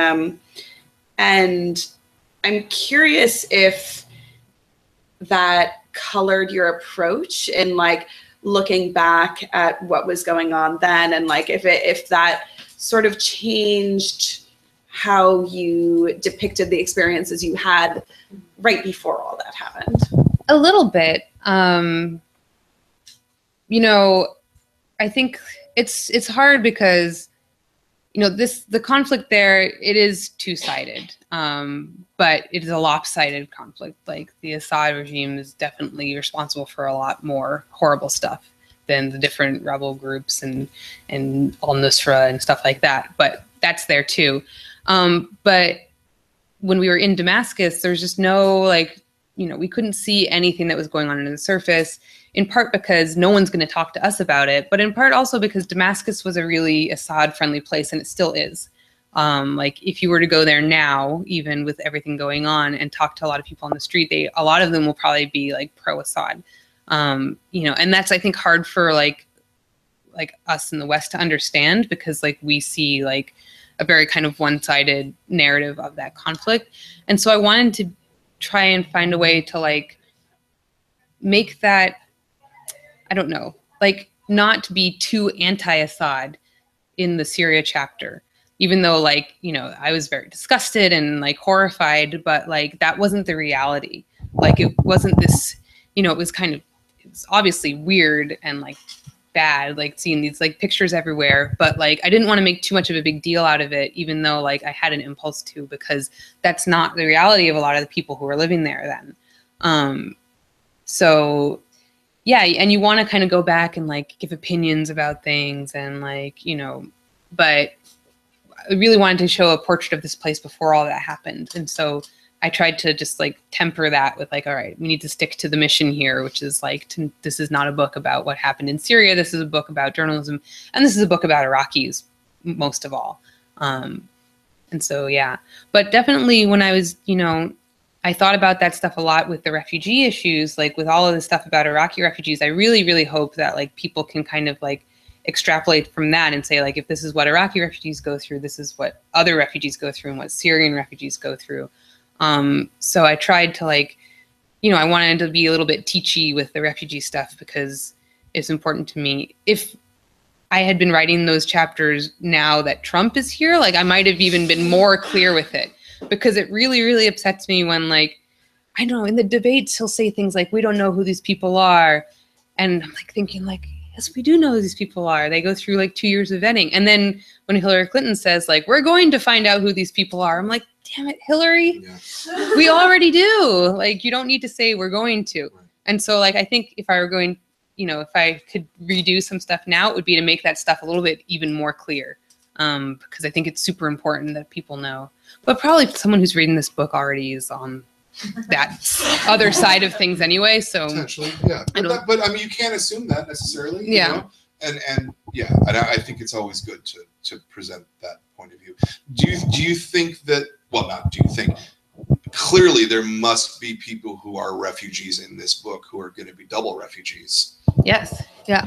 Speaker 4: and I'm curious if that colored your approach in like looking back at what was going on then, and like if that sort of changed how you depicted the experiences you had right before all that happened.
Speaker 2: A little bit. You know, I think it's hard because, you know, the conflict there, it is two-sided, but it is a lopsided conflict. Like the Assad regime is definitely responsible for a lot more horrible stuff than the different rebel groups and al-Nusra and stuff like that. But that's there too. But when we were in Damascus, there's just no, like, you know, we couldn't see anything that was going on under the surface, in part because no one's going to talk to us about it, but in part also because Damascus was a really Assad-friendly place, and it still is. Like, if you were to go there now, even with everything going on, and talk to a lot of people on the street, a lot of them will probably be, like, pro-Assad. You know, and that's, I think, hard for, like us in the West to understand, because, like, we see, like, a very kind of one-sided narrative of that conflict. And so I wanted to try and find a way to, like, make that, I don't know, like, not be too anti-Assad in the Syria chapter, even though, like, you know, I was very disgusted and, like, horrified, but, like, that wasn't the reality. Like, it wasn't this, you know, it was obviously weird and, like, bad, like, seeing these, like, pictures everywhere, but, like, I didn't want to make too much of a big deal out of it, even though, like, I had an impulse to, because that's not the reality of a lot of the people who were living there then. So yeah, and you want to kind of go back and, like, give opinions about things and, like, you know, but I really wanted to show a portrait of this place before all that happened. And so I tried to just, like, temper that with, like, all right, we need to stick to the mission here, which is, like, this is not a book about what happened in Syria. This is a book about journalism, and this is a book about Iraqis most of all. And so, yeah, but definitely when I was, you know, I thought about that stuff a lot with the refugee issues, like with all of the stuff about Iraqi refugees. I really, really hope that, like, people can kind of, like, extrapolate from that and say, like, if this is what Iraqi refugees go through, this is what other refugees go through and what Syrian refugees go through. So I tried to, like, you know, I wanted to be a little bit teachy with the refugee stuff because it's important to me. If I had been writing those chapters now that Trump is here, like, I might have even been more clear with it, because it really, really upsets me when, like, I don't know, in the debates, he'll say things like, we don't know who these people are. And I'm, like, thinking, like, yes, we do know who these people are. They go through, like, 2 years of vetting. And then when Hillary Clinton says, like, we're going to find out who these people are, I'm like, damn it, Hillary, yeah. We already do. Like, you don't need to say we're going to. Right. And so, like, I think if I were going, you know, if I could redo some stuff now, it would be to make that stuff a little bit even more clear. Because I think it's super important that people know. But probably someone who's reading this book already is on that other side of things anyway. So
Speaker 1: potentially, yeah. But I mean, you can't assume that necessarily. You know? And yeah, and I think it's always good to present that point of view. Do you think that? Well, not do you think? Clearly, there must be people who are refugees in this book who are going to be double refugees.
Speaker 2: Yes. Yeah.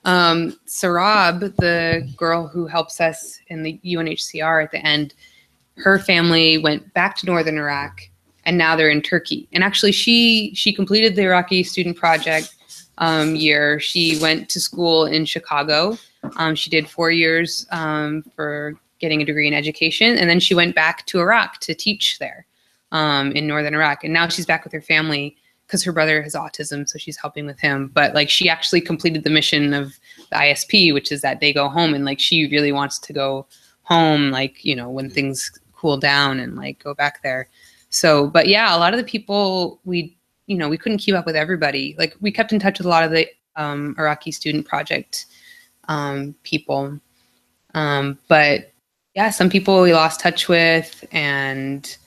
Speaker 2: Sarab, the girl who helps us in the UNHCR at the end, her family went back to northern Iraq, and now they're in Turkey. And actually, she completed the Iraqi student project year. She went to school in Chicago. She did 4 years for getting a degree in education, and then she went back to Iraq to teach there in northern Iraq. And now she's back with her family, because her brother has autism, so she's helping with him. But, like, she actually completed the mission of the ISP, which is that they go home, and, like, she really wants to go home, like, you know, when things cool down and, like, go back there. So, but yeah, a lot of the people we couldn't keep up with everybody. Like, we kept in touch with a lot of the Iraqi student project people. But yeah, some people we lost touch with, and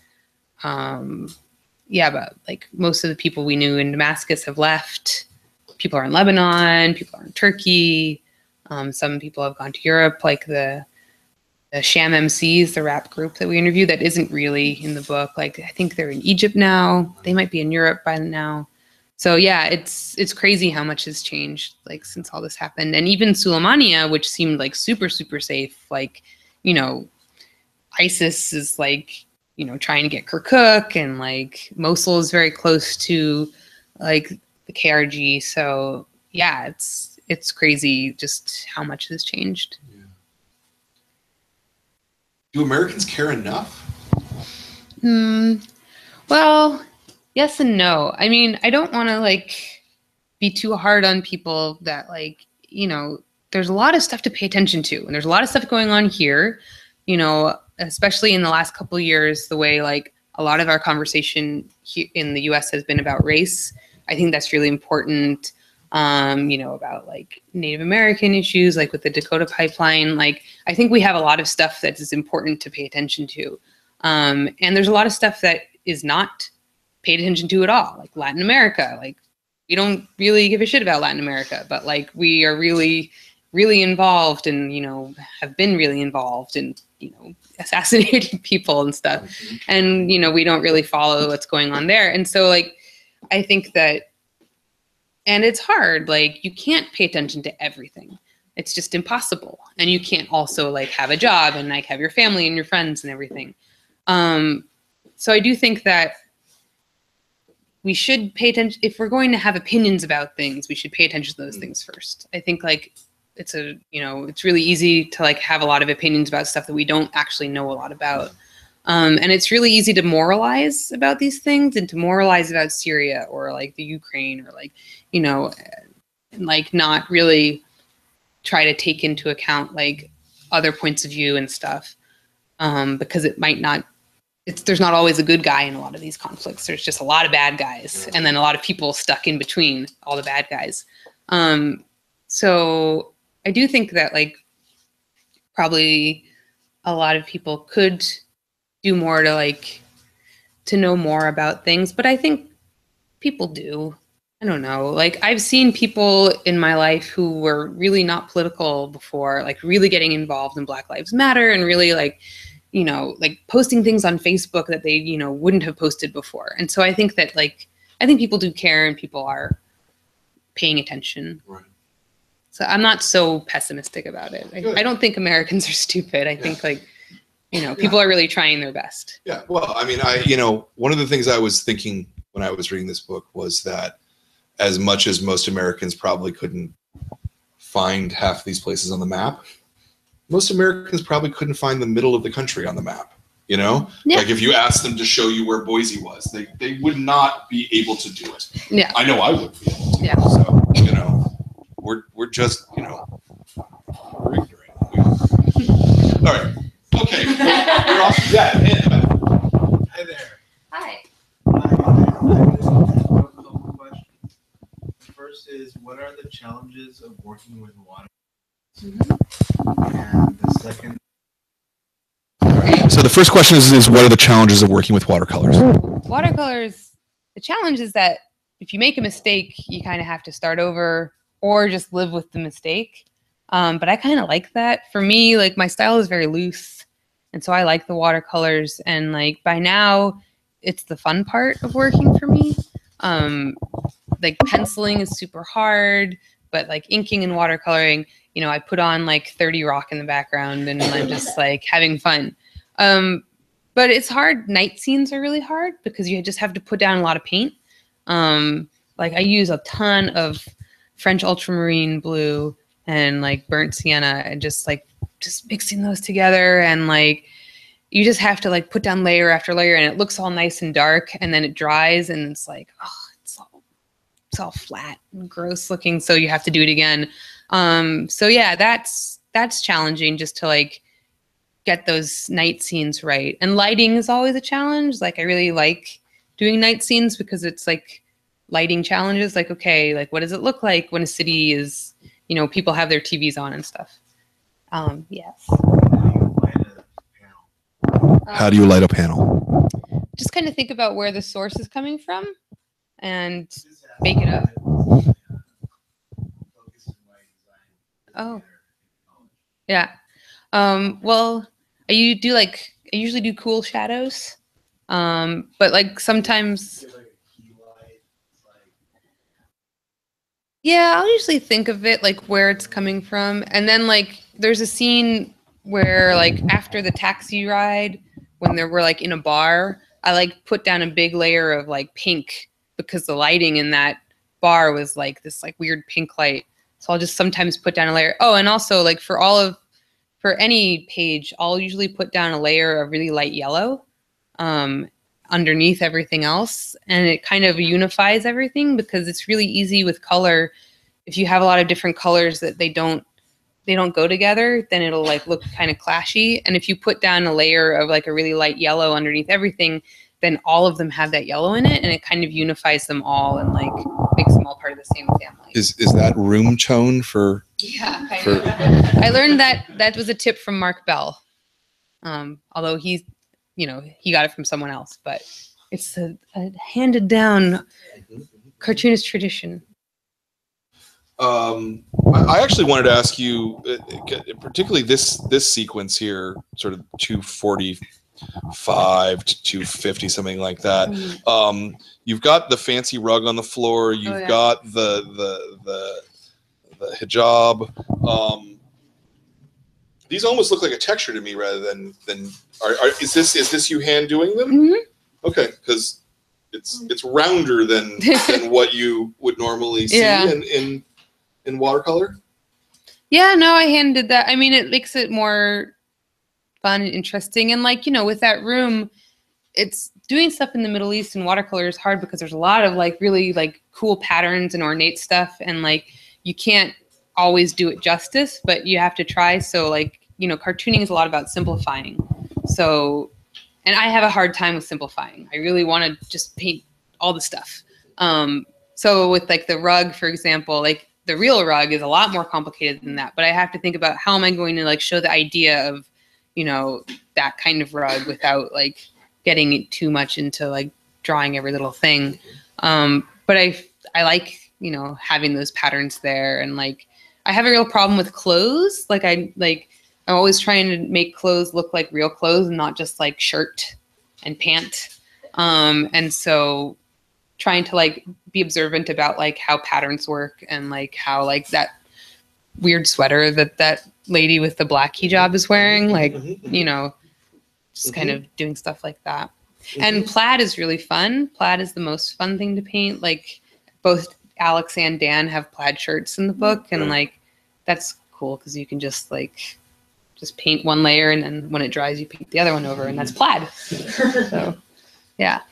Speaker 2: yeah, but, like, most of the people we knew in Damascus have left. People are in Lebanon, people are in Turkey. Some people have gone to Europe, like the Sham MCs, the rap group that we interviewed that isn't really in the book. Like, I think they're in Egypt now. They might be in Europe by now. So yeah, it's crazy how much has changed, like, since all this happened. And even Suleimania, which seemed like super, super safe, like, you know, ISIS is, like, you know, trying to get Kirkuk, and, like, Mosul is very close to, like, the KRG. So yeah, it's crazy just how much has changed.
Speaker 1: Yeah. Do Americans care enough?
Speaker 2: Well, yes and no. I mean, I don't want to, like, be too hard on people that, like, you know, there's a lot of stuff to pay attention to, and there's a lot of stuff going on here, you know, especially in the last couple of years, the way like a lot of our conversation in the US has been about race. I think that's really important. You know, about like Native American issues, like with the Dakota pipeline. Like, I think we have a lot of stuff that is important to pay attention to. And there's a lot of stuff that is not paid attention to at all, like Latin America. Like, we don't really give a shit about Latin America, but like we are really, really involved and, you know, have been really involved in, you know, assassinating people and stuff. And, you know, we don't really follow what's going on there. And so like, I think that, and it's hard, like you can't pay attention to everything. It's just impossible. And you can't also like have a job and like have your family and your friends and everything. So I do think that we should pay attention. If we're going to have opinions about things, we should pay attention to those things first. I think like it's a, you know, it's really easy to like have a lot of opinions about stuff that we don't actually know a lot about. And it's really easy to moralize about these things and to moralize about Syria or like the Ukraine or like, you know, and like not really try to take into account like other points of view and stuff. Because it might not, there's not always a good guy in a lot of these conflicts. There's just a lot of bad guys and then a lot of people stuck in between all the bad guys. So I do think that like probably a lot of people could do more to like to know more about things, but I think people do. I don't know. Like I've seen people in my life who were really not political before, like really getting involved in Black Lives Matter and really like, you know, like posting things on Facebook that they, you know, wouldn't have posted before. And so I think that like, I think people do care and people are paying attention.
Speaker 1: Right.
Speaker 2: So I'm not so pessimistic about it. I don't think Americans are stupid. I think like, you know, people are really trying their best.
Speaker 1: Yeah. Well, I mean, you know, one of the things I was thinking when I was reading this book was that as much as most Americans probably couldn't find half these places on the map, most Americans probably couldn't find the middle of the country on the map. You know, like if you asked them to show you where Boise was, they would not be able to do it.
Speaker 2: Yeah.
Speaker 1: I know I wouldn't be able to.
Speaker 2: Yeah.
Speaker 1: So, you know, we're just, you know, we're ignorant. All right. Okay. We're off. Yeah. Hi there.
Speaker 2: Hi.
Speaker 5: I have a couple questions. The first is, what are the challenges of working with water? And the second.
Speaker 1: So the first question is what are the challenges of working with watercolors?
Speaker 2: Watercolors, the challenge is that if you make a mistake, you kind of have to start over or just live with the mistake. But I kind of like that. For me, like my style is very loose. And so I like the watercolors. And like by now, it's the fun part of working for me. Like penciling is super hard, but like inking and watercoloring, you know, I put on like 30 Rock in the background and I'm just like having fun. But it's hard. Night scenes are really hard because you just have to put down a lot of paint. Like I use a ton of French ultramarine blue and like burnt sienna and just mixing those together. And like, you just have to like put down layer after layer and it looks all nice and dark and then it dries and it's like, oh, it's all flat and gross looking. So you have to do it again. So yeah, that's challenging just to like get those night scenes right. And lighting is always a challenge. Like I really like doing night scenes because it's like lighting challenges. Like, okay, like what does it look like when a city is, you know, people have their TVs on and stuff. Yes.
Speaker 1: How do you light a panel?
Speaker 2: Just kind of think about where the source is coming from and make it up. Oh, yeah. Well, I usually do cool shadows. But like sometimes, yeah, I'll usually think of it like where it's coming from. And then like there's a scene where like after the taxi ride, when we're like in a bar, I like put down a big layer of like pink because the lighting in that bar was like this like weird pink light. So I'll just sometimes put down a layer. Oh, and also like for any page, I'll usually put down a layer of really light yellow underneath everything else. And it kind of unifies everything because it's really easy with color. If you have a lot of different colors that they don't they don't go together, then it'll like look kind of clashy. And if you put down a layer of like a really light yellow underneath everything, then all of them have that yellow in it, and it kind of unifies them all and like makes them all part of the same family.
Speaker 1: Is that room tone for?
Speaker 2: Yeah, kind of. I learned that was a tip from Mark Bell. Although he got it from someone else, but it's a handed down cartoonist tradition.
Speaker 1: I actually wanted to ask you, particularly this sequence here, sort of 245 to 250, something like that. You've got the fancy rug on the floor. You've got the hijab. These almost look like a texture to me rather than is this you hand doing them?
Speaker 2: Mm-hmm.
Speaker 1: Okay, because it's rounder than what you would normally see in watercolor.
Speaker 2: Yeah, no, I hand did that. I mean, it makes it more fun and interesting. And like, with that room, it's doing stuff in the Middle East in watercolor is hard because there's a lot of like really like cool patterns and ornate stuff. And like, you can't always do it justice, but you have to try. So like, cartooning is a lot about simplifying. So, and I have a hard time with simplifying. I really want to just paint all the stuff. So with like the rug, for example, like the real rug is a lot more complicated than that, but I have to think about how am I going to like show the idea of, that kind of rug without like getting it too much into like drawing every little thing. But I like, having those patterns there. And like, I have a real problem with clothes. I'm always trying to make clothes look like real clothes and not just like shirt and pant. And so trying to like be observant about like how patterns work and like how like that weird sweater that lady with the black hijab is wearing, like, just kind of doing stuff like that. And plaid is really fun. Plaid is the most fun thing to paint. Like both Alex and Dan have plaid shirts in the book, and like that's cool because you can just paint one layer, and then when it dries you paint the other one over, and that's plaid. So yeah.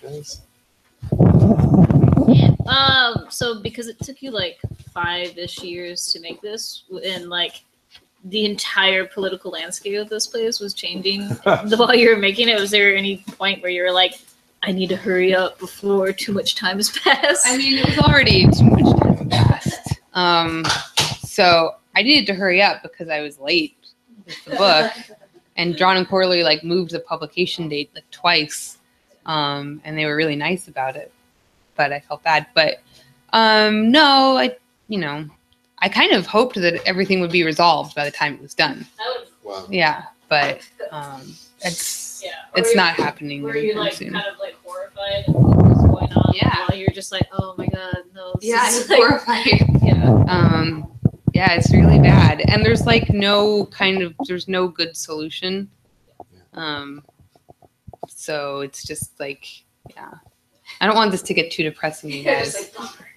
Speaker 6: So because it took you like 5-ish years to make this, and like the entire political landscape of this place was changing while you were making it, was there any point where you were like, I need to hurry up before too much time has passed?
Speaker 2: I mean, it was already too much time passed. So I needed to hurry up because I was late with the book, and Drawn and Quarterly like moved the publication date like twice, and they were really nice about it, but I felt bad. But no, I kind of hoped that everything would be resolved by the time it was done.
Speaker 1: Wow.
Speaker 2: Yeah, but it's not happening.
Speaker 6: Were you like
Speaker 2: soon.
Speaker 6: kind of like horrified at what was going on?
Speaker 2: Yeah.
Speaker 6: While you're just like, oh my god, no.
Speaker 2: It's
Speaker 6: like,
Speaker 2: horrifying.
Speaker 6: Yeah.
Speaker 2: Yeah, it's really bad, and there's like there's no good solution. So it's just like, yeah. I don't want this to get too depressing, you guys.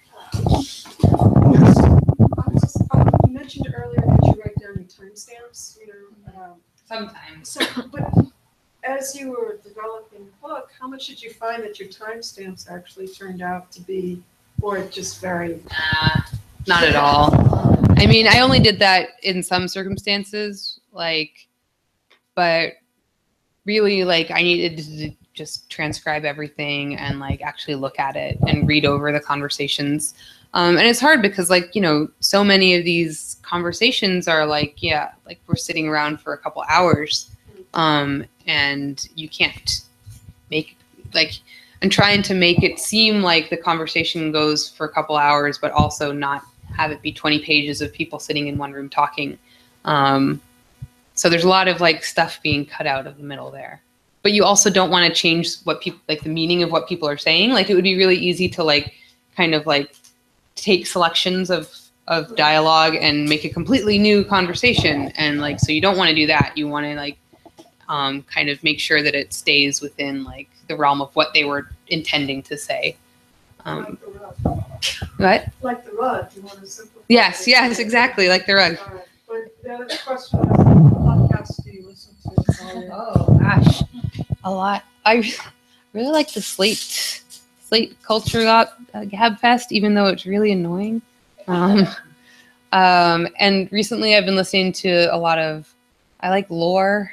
Speaker 7: You mentioned earlier that you write down your timestamps,
Speaker 2: Sometimes.
Speaker 7: So, but as you were developing the book, how much did you find that your timestamps actually turned out to be, or it just varied?
Speaker 2: Not at all. I mean, I only did that in some circumstances, but really, I needed to just transcribe everything and actually look at it and read over the conversations. And it's hard because so many of these conversations are we're sitting around for a couple hours, and you can't make I'm trying to make it seem like the conversation goes for a couple hours, but also not have it be 20 pages of people sitting in one room talking. So there's a lot of stuff being cut out of the middle there. But you also don't want to change what people the meaning of what people are saying. It would be really easy to take selections of dialogue and make a completely new conversation. And so you don't want to do that. You want to kind of make sure that it stays within the realm of what they were intending to say.
Speaker 7: Like the rug.
Speaker 2: What?
Speaker 7: Like the rug. You want to simplify.
Speaker 2: Yes, exactly, like the rug.
Speaker 7: All right. But the other question is, what podcasts do you listen to?
Speaker 2: Oh gosh, a lot. I really like the Slate Culture Gab Fest, even though it's really annoying. And recently I've been listening to a lot of, I like Lore.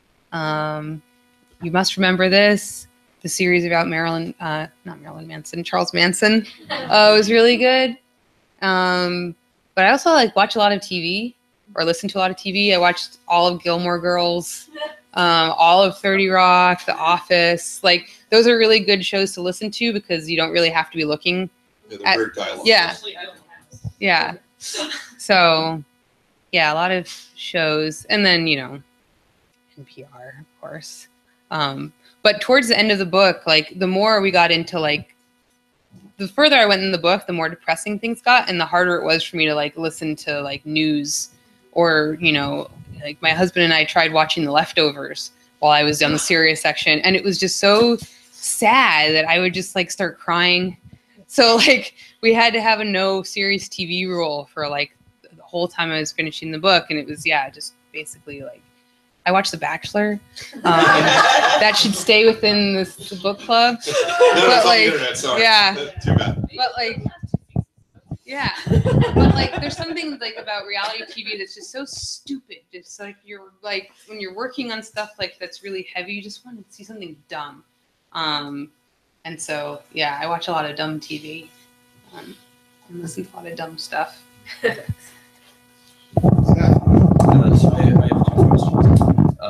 Speaker 2: You Must Remember This, the series about Charles Manson. Was really good. But I also like watch a lot of TV or listen to a lot of TV. I watched all of Gilmore Girls, all of 30 Rock, The Office. Like those are really good shows to listen to because you don't really have to be looking.
Speaker 1: Yeah, the weird dialogue.
Speaker 2: Yeah. Yeah. So, yeah, a lot of shows, and then NPR, of course. But towards the end of the book, like the more we got into like, the further I went in the book, the more depressing things got, and the harder it was for me to like listen to like news, or like my husband and I tried watching The Leftovers while I was down the serious section, and it was just so sad that I would just like start crying. So like we had to have a no serious TV rule for like the whole time I was finishing the book, and it was just basically like I watched The Bachelor. That should stay within the book club. But like,
Speaker 1: internet, sorry.
Speaker 2: Yeah.
Speaker 1: Too bad.
Speaker 2: But like, yeah. But like, there's something like about reality TV that's just so stupid. Just like you're like when you're working on stuff like that's really heavy, you just want to see something dumb. And so I watch a lot of dumb TV. And listen to a lot of dumb stuff.
Speaker 8: So I have two questions.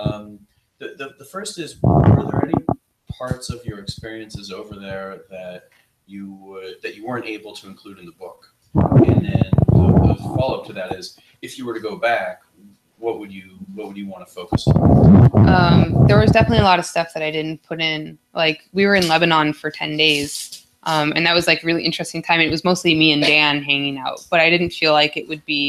Speaker 8: The first is, were there any parts of your experiences over there that you weren't able to include in the book? And then the follow-up to that is, if you were to go back, what would you want to focus on?
Speaker 2: There was definitely a lot of stuff that I didn't put in. Like we were in Lebanon for 10 days. And that was like really interesting time. It was mostly me and Dan hanging out, but I didn't feel like it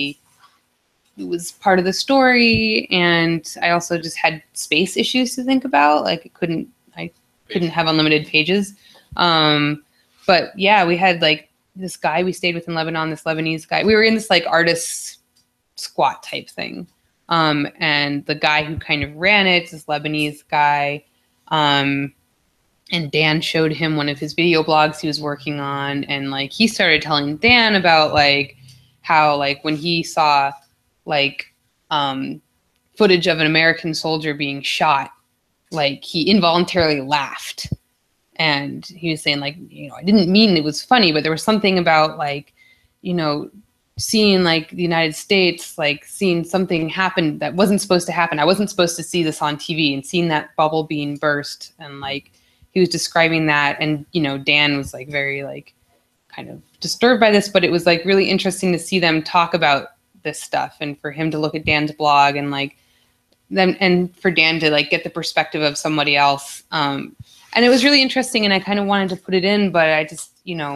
Speaker 2: was part of the story. And I also just had space issues to think about. Like I couldn't have unlimited pages. But yeah, we had like this guy we stayed with in Lebanon, this Lebanese guy. We were in this like artist squat type thing. And the guy who kind of ran it, this Lebanese guy, and Dan showed him one of his video blogs he was working on. And like, he started telling Dan about like how like when he saw like, footage of an American soldier being shot, like he involuntarily laughed. And he was saying like, I didn't mean it was funny, but there was something about like, seeing like the United States, like seeing something happen that wasn't supposed to happen. I wasn't supposed to see this on TV, and seeing that bubble being burst. And like, he was describing that. And, Dan was like very like kind of disturbed by this, but it was like really interesting to see them talk about this stuff, and for him to look at Dan's blog and like them, and for Dan to like get the perspective of somebody else. And it was really interesting, and I kind of wanted to put it in, but I just,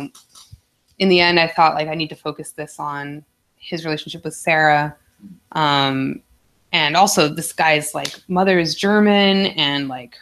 Speaker 2: in the end, I thought like I need to focus this on his relationship with Sarah. And also this guy's like mother is German, and like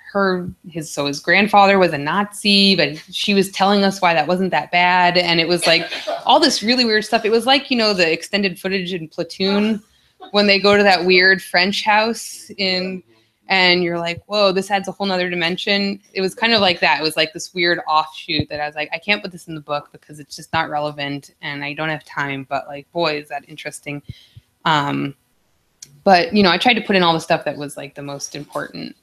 Speaker 2: his grandfather was a Nazi, but she was telling us why that wasn't that bad. And it was like all this really weird stuff. It was like, the extended footage in Platoon when they go to that weird French house and you're like, whoa, this adds a whole nother dimension. It was kind of like that. It was like this weird offshoot that I was like, I can't put this in the book because it's just not relevant and I don't have time, but like, boy, is that interesting. But, I tried to put in all the stuff that was like the most important.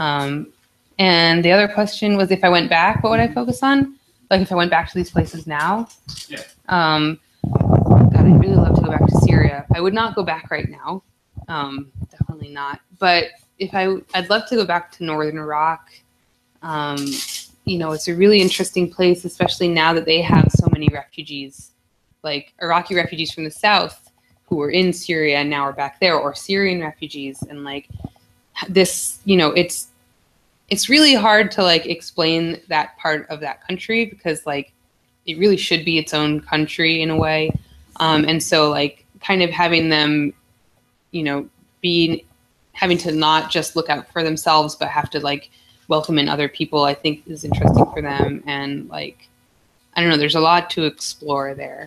Speaker 2: And the other question was, if I went back, what would I focus on? Like if I went back to these places now?
Speaker 3: Yeah.
Speaker 2: God, I'd really love to go back to Syria. I would not go back right now. Definitely not. But I'd love to go back to Northern Iraq. It's a really interesting place, especially now that they have so many refugees, like Iraqi refugees from the south who were in Syria and now are back there, or Syrian refugees. And like this, it's really hard to like explain that part of that country because like it really should be its own country in a way. And so like kind of having them, having to not just look out for themselves, but have to like welcome in other people, I think is interesting for them. And like, I don't know, there's a lot to explore there.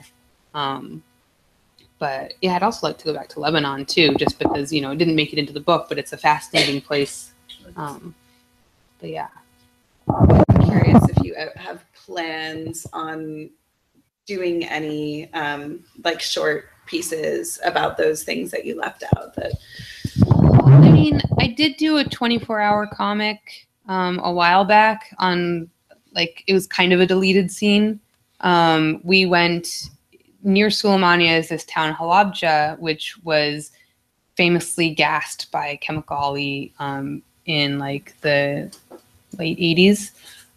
Speaker 2: But yeah, I'd also like to go back to Lebanon too, just because, it didn't make it into the book, but it's a fascinating place. But yeah.
Speaker 4: I'm curious if you have plans on doing any like short pieces about those things that you left out that
Speaker 2: I mean, I did do a 24-hour comic a while back on, like, it was kind of a deleted scene. We went near Suleimania is this town Halabja, which was famously gassed by Chemical Ali in like the late 80s.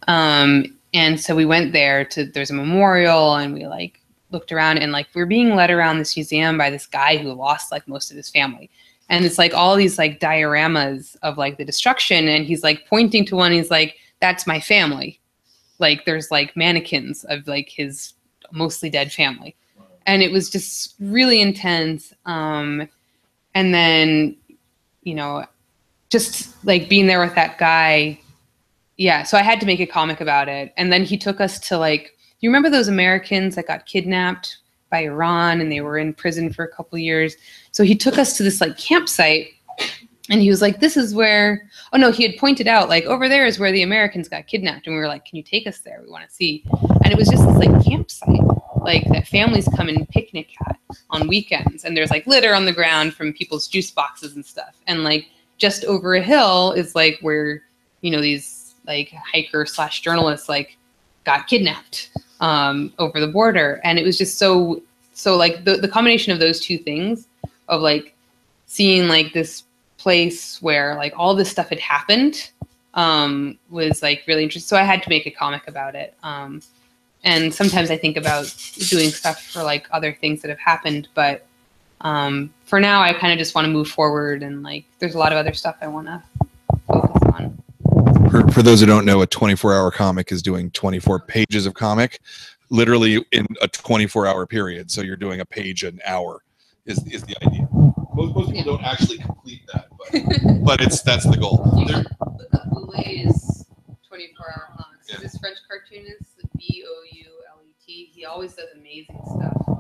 Speaker 2: And so we went there there's a memorial, and we like looked around, and like we were being led around this museum by this guy who lost like most of his family. And it's like all these like dioramas of like the destruction. And he's like pointing to one, he's like, that's my family. Like there's like mannequins of like his mostly dead family. And it was just really intense. And then, you know, just like being there with that guy. Yeah. So I had to make a comic about it. And then he took us to like, you remember those Americans that got kidnapped by Iran and they were in prison for a couple years? So he took us to this like campsite, and he was like, this is where, oh no, he had pointed out like over there is where the Americans got kidnapped. And we were like, can you take us there? We want to see. And it was just this like campsite, like that families come and picnic at on weekends. And there's like litter on the ground from people's juice boxes and stuff. And like just over a hill is like where, you know, these like hiker/journalists like got kidnapped over the border. And it was just so like the combination of those two things of like seeing like this place where like all this stuff had happened was like really interesting. So I had to make a comic about it. And sometimes I think about doing stuff for like other things that have happened, but for now I kind of just want to move forward, and like there's a lot of other stuff I want to focus on.
Speaker 1: For those who don't know, a 24-hour comic is doing 24 pages of comic, literally in a 24-hour period. So you're doing a page an hour is the idea. Most people don't actually complete that, but that's the goal.
Speaker 2: Look up Boulet's 24-hour comics. Yeah. This French cartoonist, Boulet, he always does amazing stuff.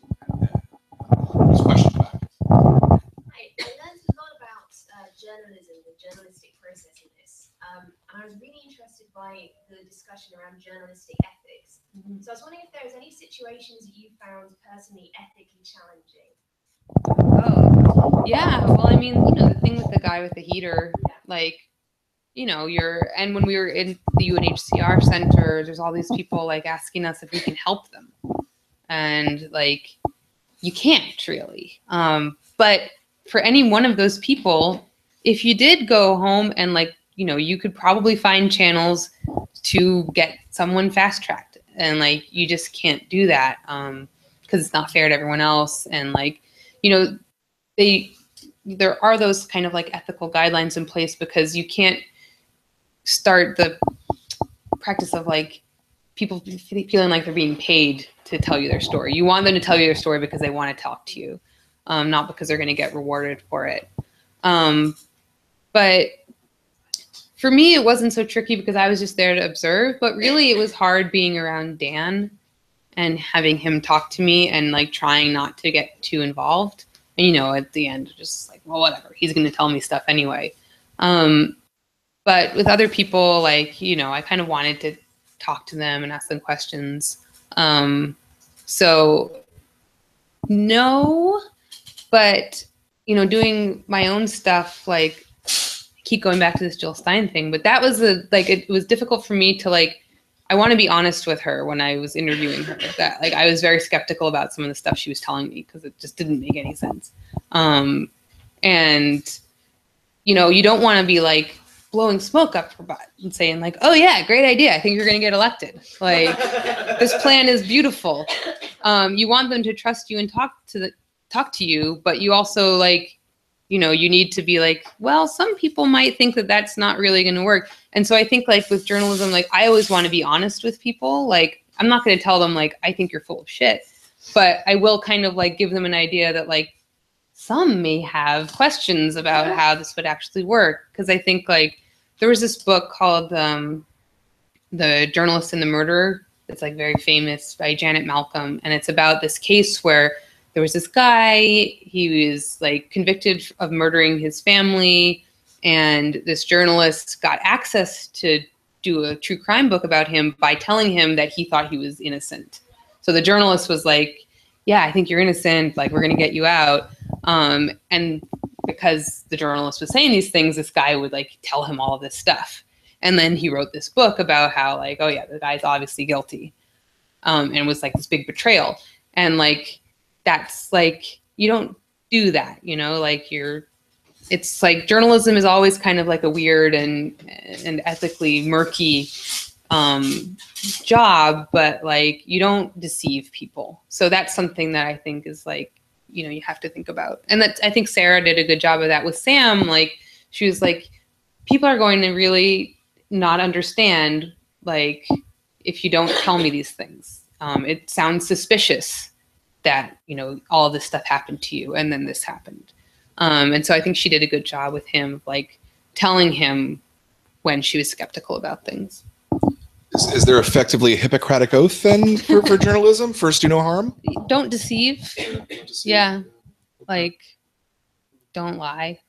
Speaker 1: There's questions back.
Speaker 9: Hi, I learned a lot about journalism, the journalistic process in this. And I was really interested by the discussion around journalistic ethics. Mm-hmm. So I was wondering if there was any situations that you found personally ethically challenging.
Speaker 2: Oh, yeah. Well, I mean, you know, the thing with the guy with the heater, like, you know, and when we were in the UNHCR center, there's all these people like asking us if we can help them. And like, you can't really. But for any one of those people, if you did go home and like, you know, you could probably find channels to get someone fast tracked, and like, you just can't do that because it's not fair to everyone else. And like, you know, there are those kind of like ethical guidelines in place, because you can't start the practice of like people feeling like they're being paid to tell you their story. You want them to tell you their story because they want to talk to you, not because they're going to get rewarded for it. But for me, it wasn't so tricky because I was just there to observe, but really it was hard being around Dan and having him talk to me and like trying not to get too involved. And, you know, at the end, just like, well, whatever, he's going to tell me stuff anyway. But with other people, like, you know, I kind of wanted to talk to them and ask them questions. So no, but, you know, doing my own stuff, like, keep going back to this Jill Stein thing, but that was it was difficult for me to like, I want to be honest with her when I was interviewing her, that like, I was very skeptical about some of the stuff she was telling me because it just didn't make any sense. And, you know, you don't want to be like blowing smoke up her butt and saying like, oh yeah, great idea, I think you're going to get elected. Like, this plan is beautiful. You want them to trust you and talk to you, but you also like, you know, you need to be like, well, some people might think that that's not really going to work. And so I think like with journalism, like I always want to be honest with people. Like, I'm not going to tell them like, I think you're full of shit, but I will kind of like give them an idea that like some may have questions about how this would actually work. Cause I think like there was this book called The Journalist and the Murderer. It's like very famous, by Janet Malcolm. And it's about this case where there was this guy, he was like convicted of murdering his family, and this journalist got access to do a true crime book about him by telling him that he thought he was innocent. So the journalist was like, yeah, I think you're innocent. Like, we're going to get you out. And because the journalist was saying these things, this guy would like tell him all of this stuff. And then he wrote this book about how like, oh yeah, the guy's obviously guilty. And it was like this big betrayal. And like, that's like, you don't do that, you know, like it's like journalism is always kind of like a weird and ethically murky job, but like you don't deceive people. So that's something that I think is like, you know, you have to think about. And that I think Sarah did a good job of that with Sam. Like, she was like, people are going to really not understand, like, if you don't tell me these things. It sounds suspicious that, you know, all this stuff happened to you and then this happened. And so I think she did a good job with him, like telling him when she was skeptical about things.
Speaker 1: Is there effectively a Hippocratic oath then for journalism? First, do no harm.
Speaker 2: Don't deceive. Yeah, like don't lie.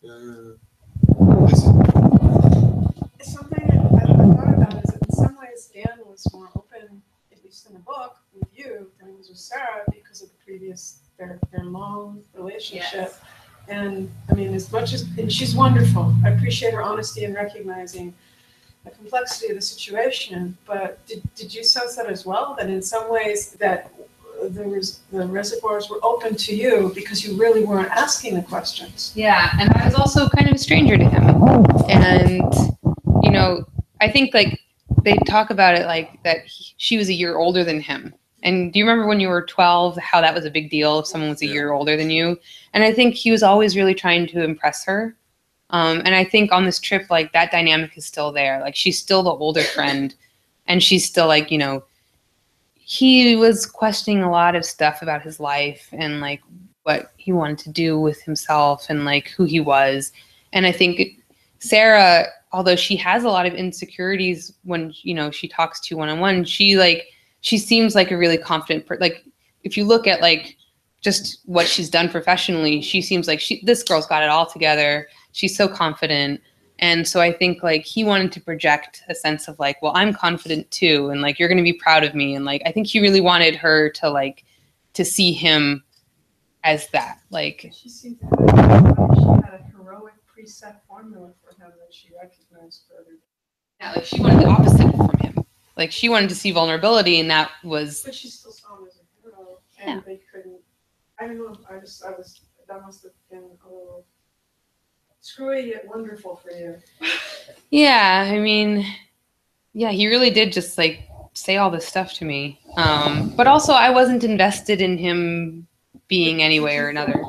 Speaker 7: It's something that I thought about is that in some ways Dan was more open, at least in the book, with you than he was with Sarah because of the previous their long relationship.
Speaker 4: Yes.
Speaker 7: And I mean, as much as and she's wonderful, I appreciate her honesty in recognizing the complexity of the situation. But did you sense that as well? That in some ways that the reservoirs were open to you because you really weren't asking the questions.
Speaker 2: Yeah, and I was also kind of a stranger to him. And, you know, I think like they talk about it like that she was a year older than him. And do you remember when you were 12, how that was a big deal if someone was a year older than you? And I think he was always really trying to impress her. And I think on this trip, like that dynamic is still there. Like she's still the older friend and she's still like, you know, he was questioning a lot of stuff about his life and like what he wanted to do with himself and like who he was. And I think Sarah, although she has a lot of insecurities when, you know, she talks to you one-on-one, she seems like a really confident like if you look at like just what she's done professionally, she seems like this girl's got it all together. She's so confident. And so I think like he wanted to project a sense of like, well, I'm confident too. And like, you're going to be proud of me. And like, I think he really wanted her to like, to see him as that. Like,
Speaker 7: She seemed to have she had a heroic preset formula for him that she recognized further.
Speaker 2: yeah, like she wanted the opposite from him. Like she wanted to see vulnerability and that was.
Speaker 7: But she still saw him as a hero and they couldn't, I don't know, that must have been a little screwy yet wonderful for you.
Speaker 2: Yeah, I mean, yeah, he really did just like say all this stuff to me. But also I wasn't invested in him being any way or another.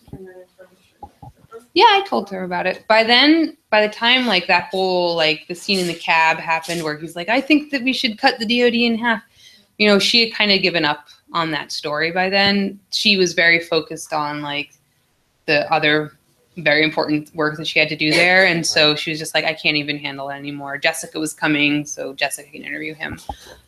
Speaker 2: Yeah, I told her about it. By the time like that whole like the scene in the cab happened where he's like, I think that we should cut the DOD in half. You know, she had kind of given up on that story by then. She was very focused on like the other very important work that she had to do there. And so she was just like, I can't even handle it anymore. Jessica was coming, so Jessica can interview him.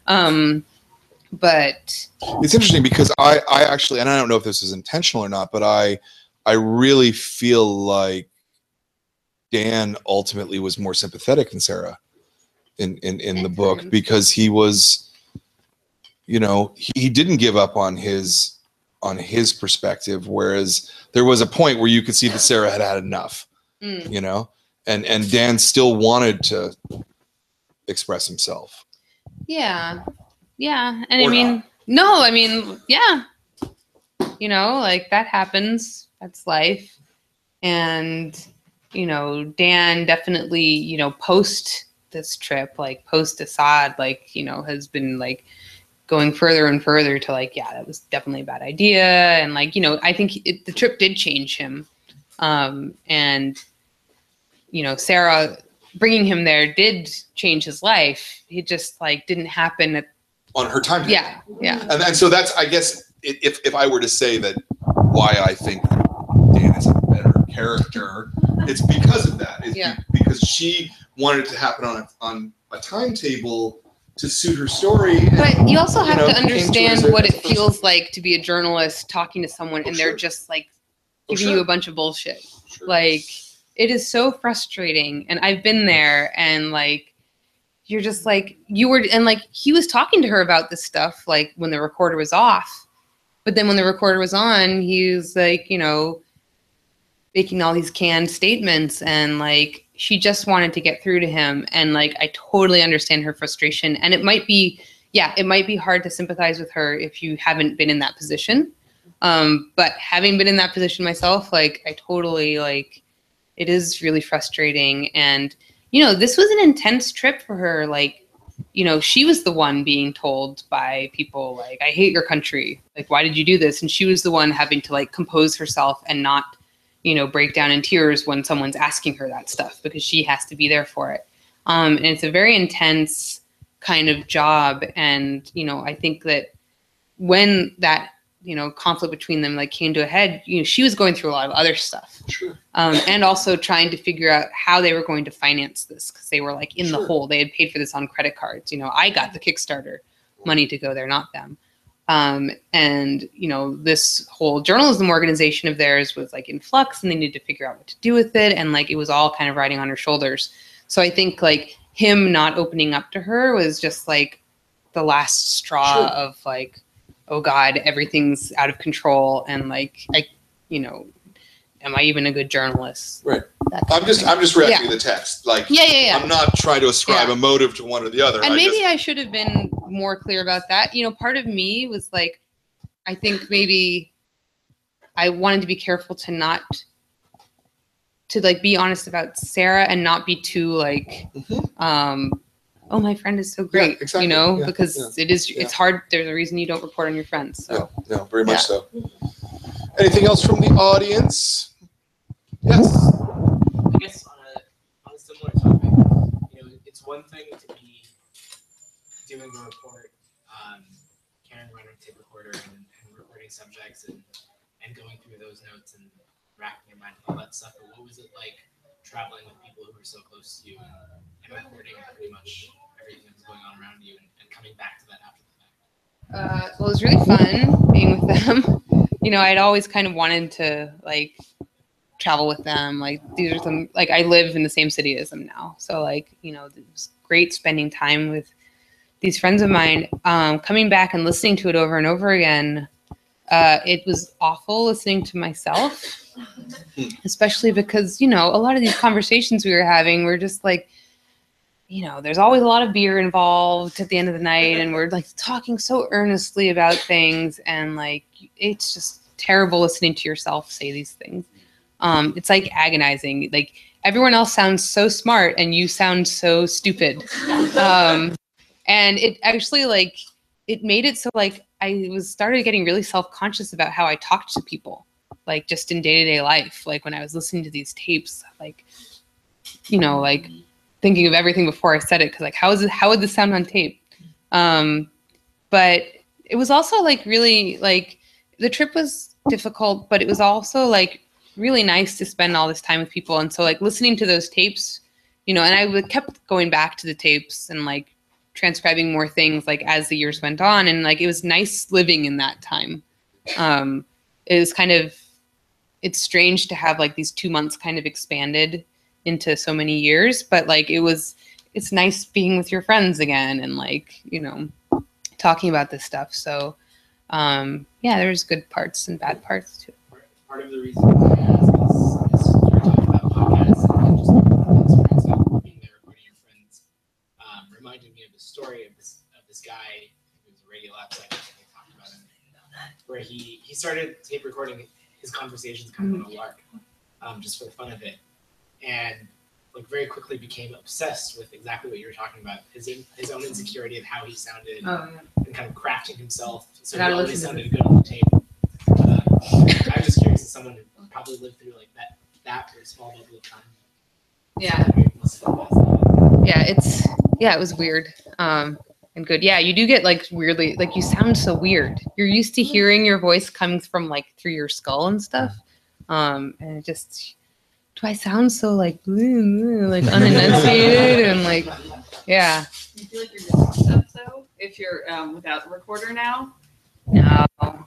Speaker 2: But
Speaker 1: it's interesting because I actually, and I don't know if this is intentional or not, but I really feel like Dan ultimately was more sympathetic than Sarah in the book because he was, you know, he didn't give up on his perspective, whereas there was a point where you could see that Sarah had had enough, you know, and Dan still wanted to express himself.
Speaker 2: Yeah. And I mean, no, I mean, yeah, you know, like that happens. That's life. And, you know, Dan definitely, you know, post this trip, like post Assad, like, you know, has been like going further and further to like, yeah, that was definitely a bad idea. And like, you know, I think the trip did change him. And, you know, Sarah bringing him there did change his life. He just like didn't happen
Speaker 1: on her time.
Speaker 2: Yeah.
Speaker 1: And so that's, I guess, if I were to say that why I think Dan is a better character, it's because of that. It's because she wanted it to happen on a timetable to suit her story.
Speaker 2: But you also have to understand what it feels like to be a journalist talking to someone and they're just like giving you a bunch of bullshit. Like, it is so frustrating. And I've been there and like, you're just like, and like, he was talking to her about this stuff, like when the recorder was off, But then when the recorder was on, he was like, you know, making all these canned statements, and like she just wanted to get through to him. And like I totally understand her frustration. And it might be, yeah, it might be hard to sympathize with her if you haven't been in that position. But having been in that position myself, like I totally like, it is really frustrating. And, you know, this was an intense trip for her. Like, you know, she was the one being told by people like, I hate your country. Like, why did you do this? And she was the one having to like compose herself and not, you know, break down in tears when someone's asking her that stuff, because she has to be there for it. And it's a very intense kind of job. And, you know, I think that when that, you know, conflict between them like came to a head, you know, she was going through a lot of other stuff.
Speaker 1: Sure.
Speaker 2: And also trying to figure out how they were going to finance this, because they were like in the hole. They had paid for this on credit cards. You know, I got the Kickstarter money to go there, not them. And, you know, this whole journalism organization of theirs was like in flux, and they needed to figure out what to do with it. And like, it was all kind of riding on her shoulders. So I think like him not opening up to her was just like the last straw of like, oh God, everything's out of control. And like, I, you know, am I even a good journalist?
Speaker 1: Right. I'm just reacting to the text. Like,
Speaker 2: yeah.
Speaker 1: I'm not trying to ascribe a motive to one or the other.
Speaker 2: And maybe I should have been more clear about that. You know, part of me was like, I think maybe I wanted to be careful to not, to like be honest about Sarah and not be too like, oh, my friend is so great,
Speaker 1: yeah, exactly.
Speaker 2: You know, because it is, it's hard. There's a reason you don't report on your friends. So.
Speaker 1: Yeah, very much so. Anything else from the audience? Yes.
Speaker 10: I guess on a similar topic, you know, it's one thing to be doing a report, carrying around a tape recorder and recording subjects and going through those notes and racking your mind with all that stuff. But what was it like traveling with people who were so close to you and recording pretty much everything that was going on around you and coming back to that after the fact?
Speaker 2: Well, it was really fun being with them. You know, I'd always kind of wanted to like travel with them. Like these are some, like I live in the same city as them now. So like, you know, it was great spending time with these friends of mine. Coming back and listening to it over and over again, it was awful listening to myself, especially because, you know, a lot of these conversations we were having were just like, you know, there's always a lot of beer involved at the end of the night, and we're like talking so earnestly about things, and like it's just terrible listening to yourself say these things. It's like agonizing. Like everyone else sounds so smart and you sound so stupid. And it actually like it made it so like I started getting really self-conscious about how I talked to people, like just in day-to-day life. Like when I was listening to these tapes, like, you know, like thinking of everything before I said it, because like how would this sound on tape? But it was also like really like the trip was difficult, but it was also like really nice to spend all this time with people. And so like listening to those tapes, you know, and I kept going back to the tapes and like transcribing more things like as the years went on, and like it was nice living in that time. It was kind of, it's strange to have like these 2 months kind of expanded into so many years, but like it's nice being with your friends again and like, you know, talking about this stuff. So yeah, there's good parts and bad parts too.
Speaker 10: Part of the reason I ask is you're talking about podcasts and just the experience of being there recording your friends. Reminded me of the story of this guy who was a Radio Lab psychic. They talked about him, where he started tape recording his conversations kind of on a lark, just for the fun of it, and like very quickly became obsessed with exactly what you were talking about, his own insecurity of how he sounded, and kind of crafting himself so he always sounded good on the tape. I'm just curious, as someone who probably lived through like that very small bubble of time.
Speaker 2: It was weird and good. Yeah, you do get like weirdly, like you sound so weird. You're used to hearing your voice coming from like through your skull and stuff, and it just, do I sound so like unenunciated and like, yeah.
Speaker 4: You feel like you're missing stuff though if you're without the recorder now?
Speaker 2: No.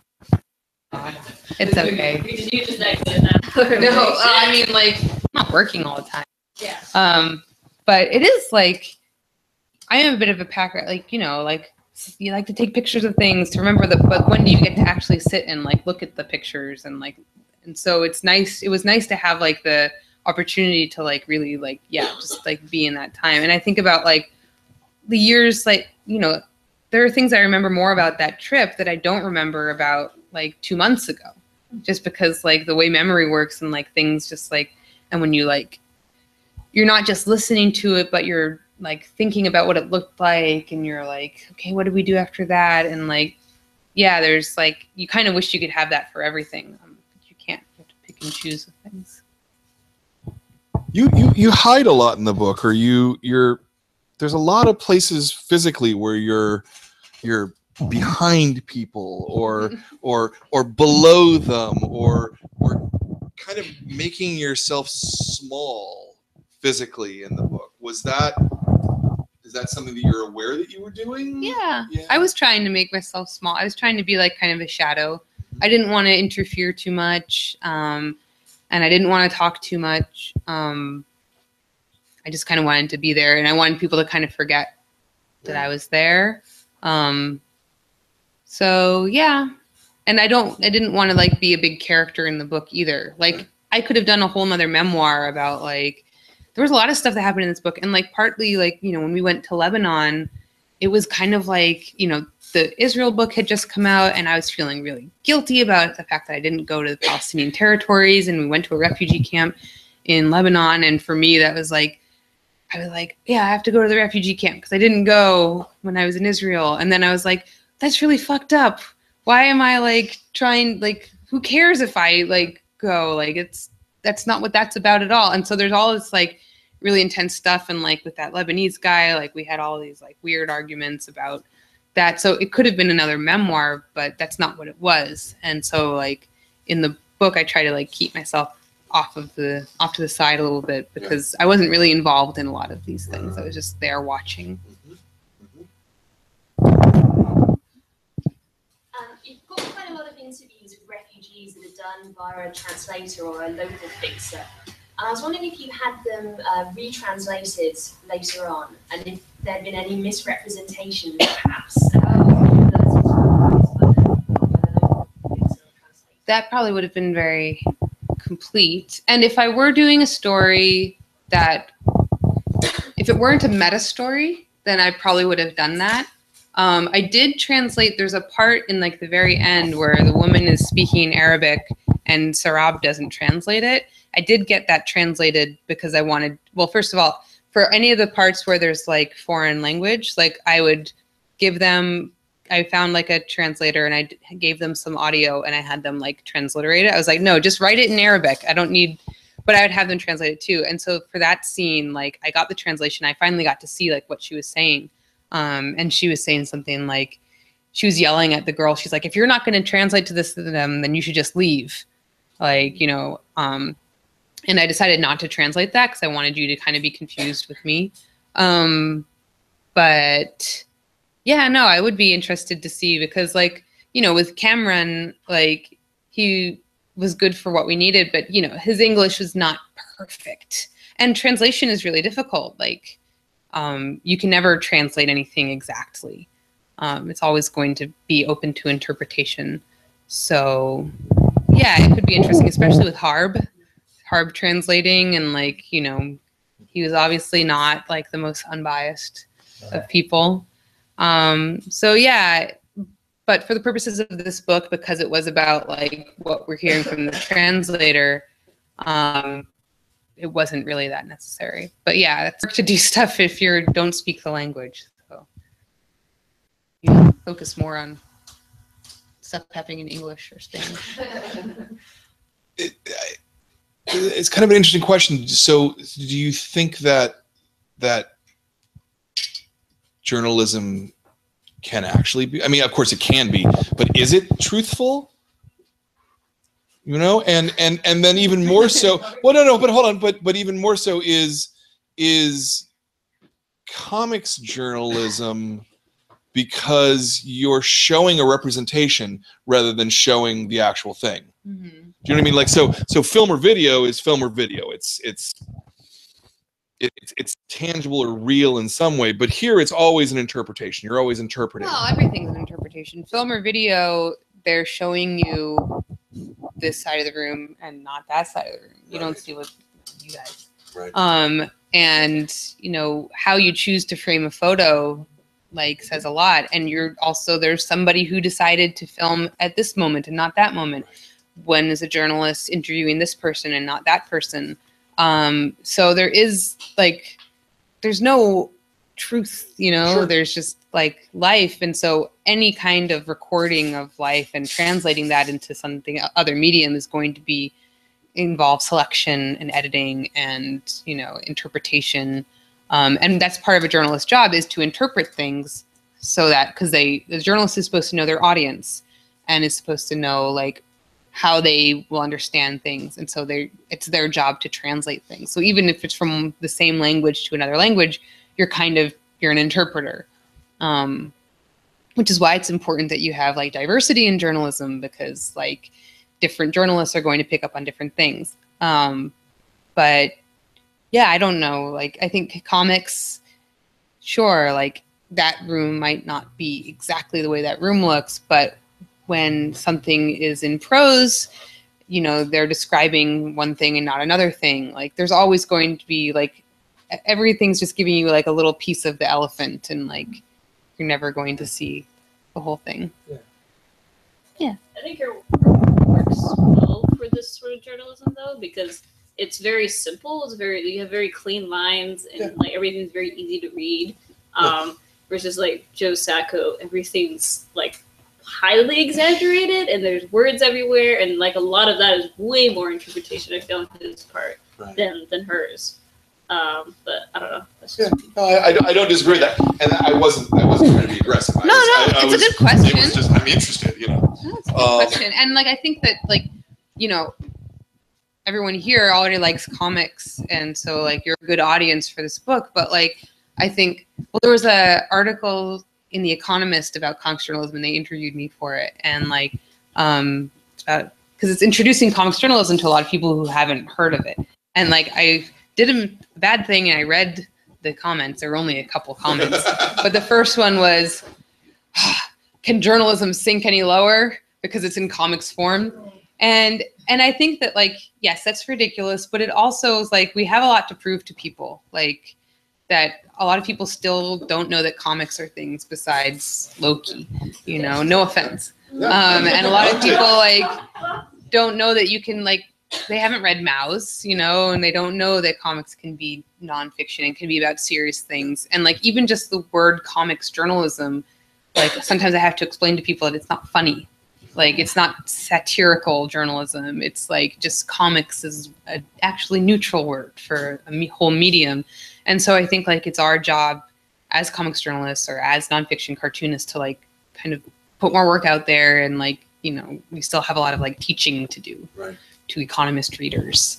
Speaker 2: It's okay.
Speaker 6: Did you just exit that?
Speaker 2: No, I mean like I'm not working all the time.
Speaker 6: Yeah.
Speaker 2: But it is like I am a bit of a packer. Like, you know, like you like to take pictures of things to remember them, but when do you get to actually sit and like look at the pictures and like, and so it's nice. It was nice to have like the opportunity to like really like, yeah, just like be in that time. And I think about like the years, like, you know, there are things I remember more about that trip that I don't remember about like 2 months ago, just because like the way memory works and like things just like, and when you like, you're not just listening to it, but you're like thinking about what it looked like, and you're like, okay, what did we do after that? And like, yeah, there's like, you kind of wish you could have that for everything. But you can't. You have to pick and choose the things.
Speaker 1: You hide a lot in the book, or you're there's a lot of places physically where you're behind people or below them or kind of making yourself small physically in the book. Is that something that you're aware that you were doing?
Speaker 2: Yeah. I was trying to make myself small. I was trying to be like kind of a shadow. I didn't want to interfere too much, and I didn't want to talk too much. I just kind of wanted to be there, and I wanted people to kind of forget that I was there. So yeah, and I didn't want to like be a big character in the book either. Like I could have done a whole nother memoir about like, there was a lot of stuff that happened in this book. And like partly like, you know, when we went to Lebanon, it was kind of like, you know, the Israel book had just come out and I was feeling really guilty about the fact that I didn't go to the Palestinian territories, and we went to a refugee camp in Lebanon. And for me, that was like, I was like, yeah, I have to go to the refugee camp because I didn't go when I was in Israel. And then I was like, that's really fucked up. Why am I like trying, like, who cares if I like go? Like, that's not what that's about at all. And so there's all this like really intense stuff. And like with that Lebanese guy, like we had all these like weird arguments about that. So it could have been another memoir, but that's not what it was. And so like in the book, I try to like keep myself off to the side a little bit because I wasn't really involved in a lot of these things. I was just there watching.
Speaker 9: You've got quite a lot of interviews with refugees that are done via a translator or a local fixer. And I was wondering if you had them retranslated later on, and if there had been any misrepresentations, perhaps.
Speaker 2: That probably would have been very complete. And if I were doing a story that, if it weren't a meta story, then I probably would have done that. I did translate, there's a part in like the very end where the woman is speaking Arabic and Sarab doesn't translate it. I did get that translated because I wanted, well, first of all, for any of the parts where there's like foreign language, like I would give them, I found like a translator and I gave them some audio and I had them like transliterate it. I was like, no, just write it in Arabic. I don't need, but I would have them translate it too. And so for that scene, like I got the translation. I finally got to see like what she was saying. And she was saying something like, she was yelling at the girl. She's like, if you're not going to translate to this to them, then you should just leave. Like, you know, and I decided not to translate that because I wanted you to kind of be confused with me. But yeah, no, I would be interested to see because like, you know, with Cameron, like he was good for what we needed, but you know, his English was not perfect and translation is really difficult. Like, you can never translate anything exactly. It's always going to be open to interpretation. So yeah, it could be interesting, especially with Harb translating and like, you know, he was obviously not like the most unbiased of people. So yeah, but for the purposes of this book, because it was about like what we're hearing from the translator, it wasn't really that necessary. But yeah, it's hard to do stuff if you don't speak the language. So you focus more on stuff happening in English or Spanish.
Speaker 1: It's kind of an interesting question. So do you think that journalism can actually be, I mean, of course it can be, but is it truthful? You know, and then even more so, well, no, but hold on, but even more so is comics journalism, because you're showing a representation rather than showing the actual thing. Mm-hmm. Do you know what I mean? Like, so film or video is film or video. It's it's tangible or real in some way, but here it's always an interpretation. You're always interpreting.
Speaker 2: Well, everything's an interpretation. Film or video, they're showing you this side of the room and not that side of the room. You don't see what you guys.
Speaker 1: Right.
Speaker 2: And you know how you choose to frame a photo, like, says a lot. And you're also, there's somebody who decided to film at this moment and not that moment. When is a journalist interviewing this person and not that person? So there is like, there's no truth, you know,
Speaker 1: Sure.
Speaker 2: There's just like life. And so any kind of recording of life and translating that into something, other medium, is going to be involve selection and editing and, you know, interpretation. And that's part of a journalist's job, is to interpret things so that, because the journalist is supposed to know their audience and is supposed to know like how they will understand things. And so it's their job to translate things. So even if it's from the same language to another language, you're an interpreter. Which is why it's important that you have like diversity in journalism, because like different journalists are going to pick up on different things. But yeah, I don't know. Like, I think Comix, sure, like that room might not be exactly the way that room looks, but when something is in prose, you know, they're describing one thing and not another thing. Like, there's always going to be like, everything's just giving you like a little piece of the elephant, and like, you're never going to see the whole thing. Yeah.
Speaker 6: I think your work works well for this sort of journalism, though, because it's very simple. You have very clean lines, and like everything's very easy to read. Versus like Joe Sacco, everything's like highly exaggerated, and there's words everywhere, and like a lot of that is way more interpretation, I feel, on his part than hers. But I don't know. That's just
Speaker 1: No, I don't disagree with that, and I wasn't trying to be aggressive.
Speaker 2: It's a good question.
Speaker 1: It was just, I'm interested, you know.
Speaker 2: That's a good question. And like, I think that like, you know, everyone here already likes comics, and so like you're a good audience for this book. But like, I think, well, there was a article in The Economist about comics journalism, and they interviewed me for it, and like, because it's introducing comics journalism to a lot of people who haven't heard of it, and like I did a bad thing, and I read the comments. There were only a couple comments, but the first one was, "Can journalism sink any lower because it's in comics form?" And I think that like, yes, that's ridiculous, but it also is like, we have a lot to prove to people, like that a lot of people still don't know that comics are things besides Loki, you know, no offense. And a lot of people like don't know that you can like, they haven't read Mouse, you know, and they don't know that comics can be nonfiction and can be about serious things. And like, even just the word comics journalism, like sometimes I have to explain to people that it's not funny. Like, it's not satirical journalism. It's like, just comics is a actually neutral word for a whole medium. And so I think like it's our job as comics journalists or as nonfiction cartoonists to like kind of put more work out there. And like, you know, we still have a lot of like teaching to do to economist readers.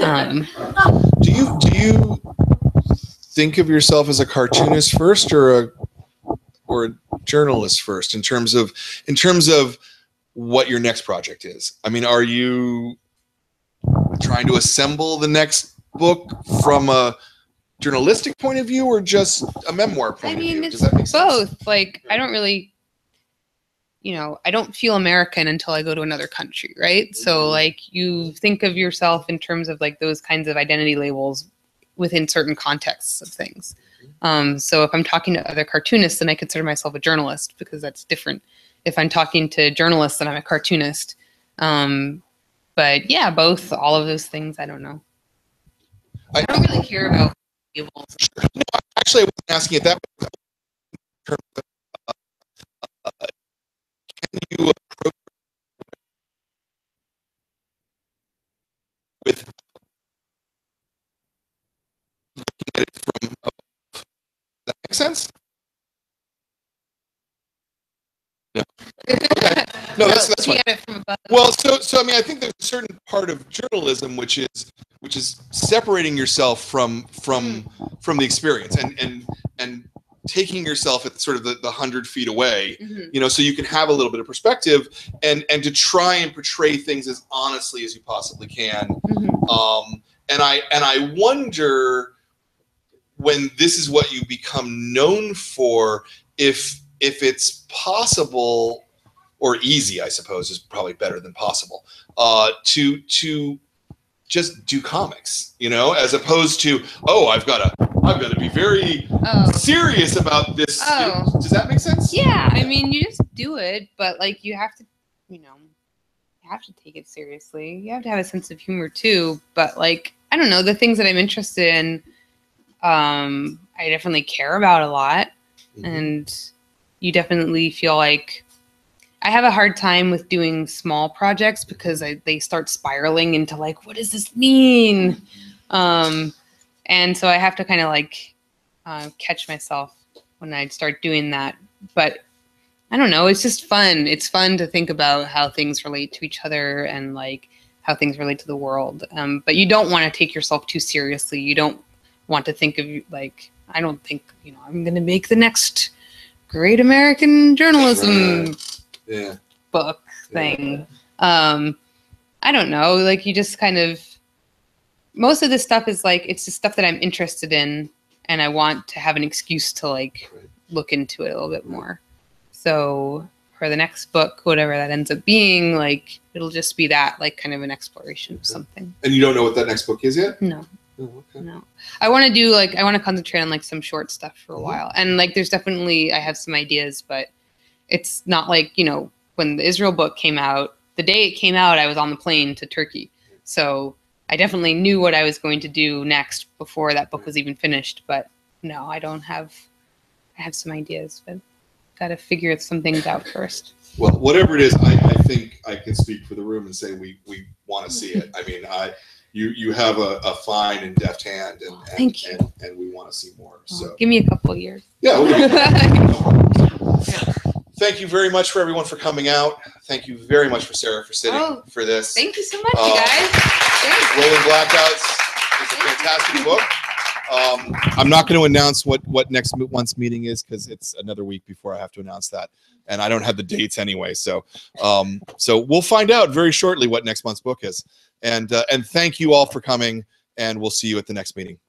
Speaker 1: Do you think of yourself as a cartoonist first or a journalist first in terms of what your next project is? I mean, are you trying to assemble the next book from a journalistic point of view or just a memoir point of view?
Speaker 2: Does that make sense? Both. Like, I don't really, you know, I don't feel American until I go to another country, right? Mm-hmm. So like, you think of yourself in terms of like those kinds of identity labels within certain contexts of things. So if I'm talking to other cartoonists, then I consider myself a journalist because that's different. If I'm talking to journalists, then I'm a cartoonist. But yeah, both, all of those things, I don't know. I don't really care about labels.
Speaker 1: No, actually, I wasn't asking it that way. Can you approach with looking at it from above? Does that make sense? No. Okay. No, that's fine. Well, so I mean, I think there's a certain part of journalism which is separating yourself from the experience and taking yourself at sort of the 100 feet away, you know, so you can have a little bit of perspective and to try and portray things as honestly as you possibly can. And I wonder when this is what you become known for, if it's possible or easy, I suppose is probably better than possible, to just do comics, you know, as opposed to, oh, I've got to be very serious about this. Does that make sense?
Speaker 2: Yeah, I mean, you just do it, but like you have to, you know, you have to take it seriously. You have to have a sense of humor too. But like, I don't know, the things that I'm interested in, I definitely care about a lot, and you definitely feel like I have a hard time with doing small projects because they start spiraling into like, what does this mean? And so I have to kind of like catch myself when I start doing that. But I don't know, it's just fun. It's fun to think about how things relate to each other and like how things relate to the world. But you don't want to take yourself too seriously. You don't want to think of like, I don't think, you know, I'm going to make the next great American journalism book thing. I don't know, like you just kind of, most of this stuff is like, it's just stuff that I'm interested in and I want to have an excuse to like look into it a little bit more. So for the next book, whatever that ends up being, like it'll just be that, like kind of an exploration of something.
Speaker 1: And you don't know what that next book is yet?
Speaker 2: No. No, I want to do like, I want to concentrate on like some short stuff for a while. And like, there's definitely, I have some ideas, but it's not like, you know, when the Israel book came out, the day it came out, I was on the plane to Turkey. So I definitely knew what I was going to do next before that book was even finished. But no, I don't have, I have some ideas, but got to figure some things out first.
Speaker 1: Well, whatever it is, I think I can speak for the room and say we want to see it. I mean, you have a fine and deft hand, and
Speaker 2: thank you.
Speaker 1: And we want to see more. So
Speaker 2: give me a couple of years.
Speaker 1: Yeah. Thank you very much for everyone for coming out. Thank you very much for Sarah for sitting for this.
Speaker 2: Thank you so much, you guys. Thanks.
Speaker 1: Rolling Blackouts is a fantastic book. I'm not going to announce what next month's meeting is because it's another week before I have to announce that, and I don't have the dates anyway. So we'll find out very shortly what next month's book is. And thank you all for coming, and we'll see you at the next meeting.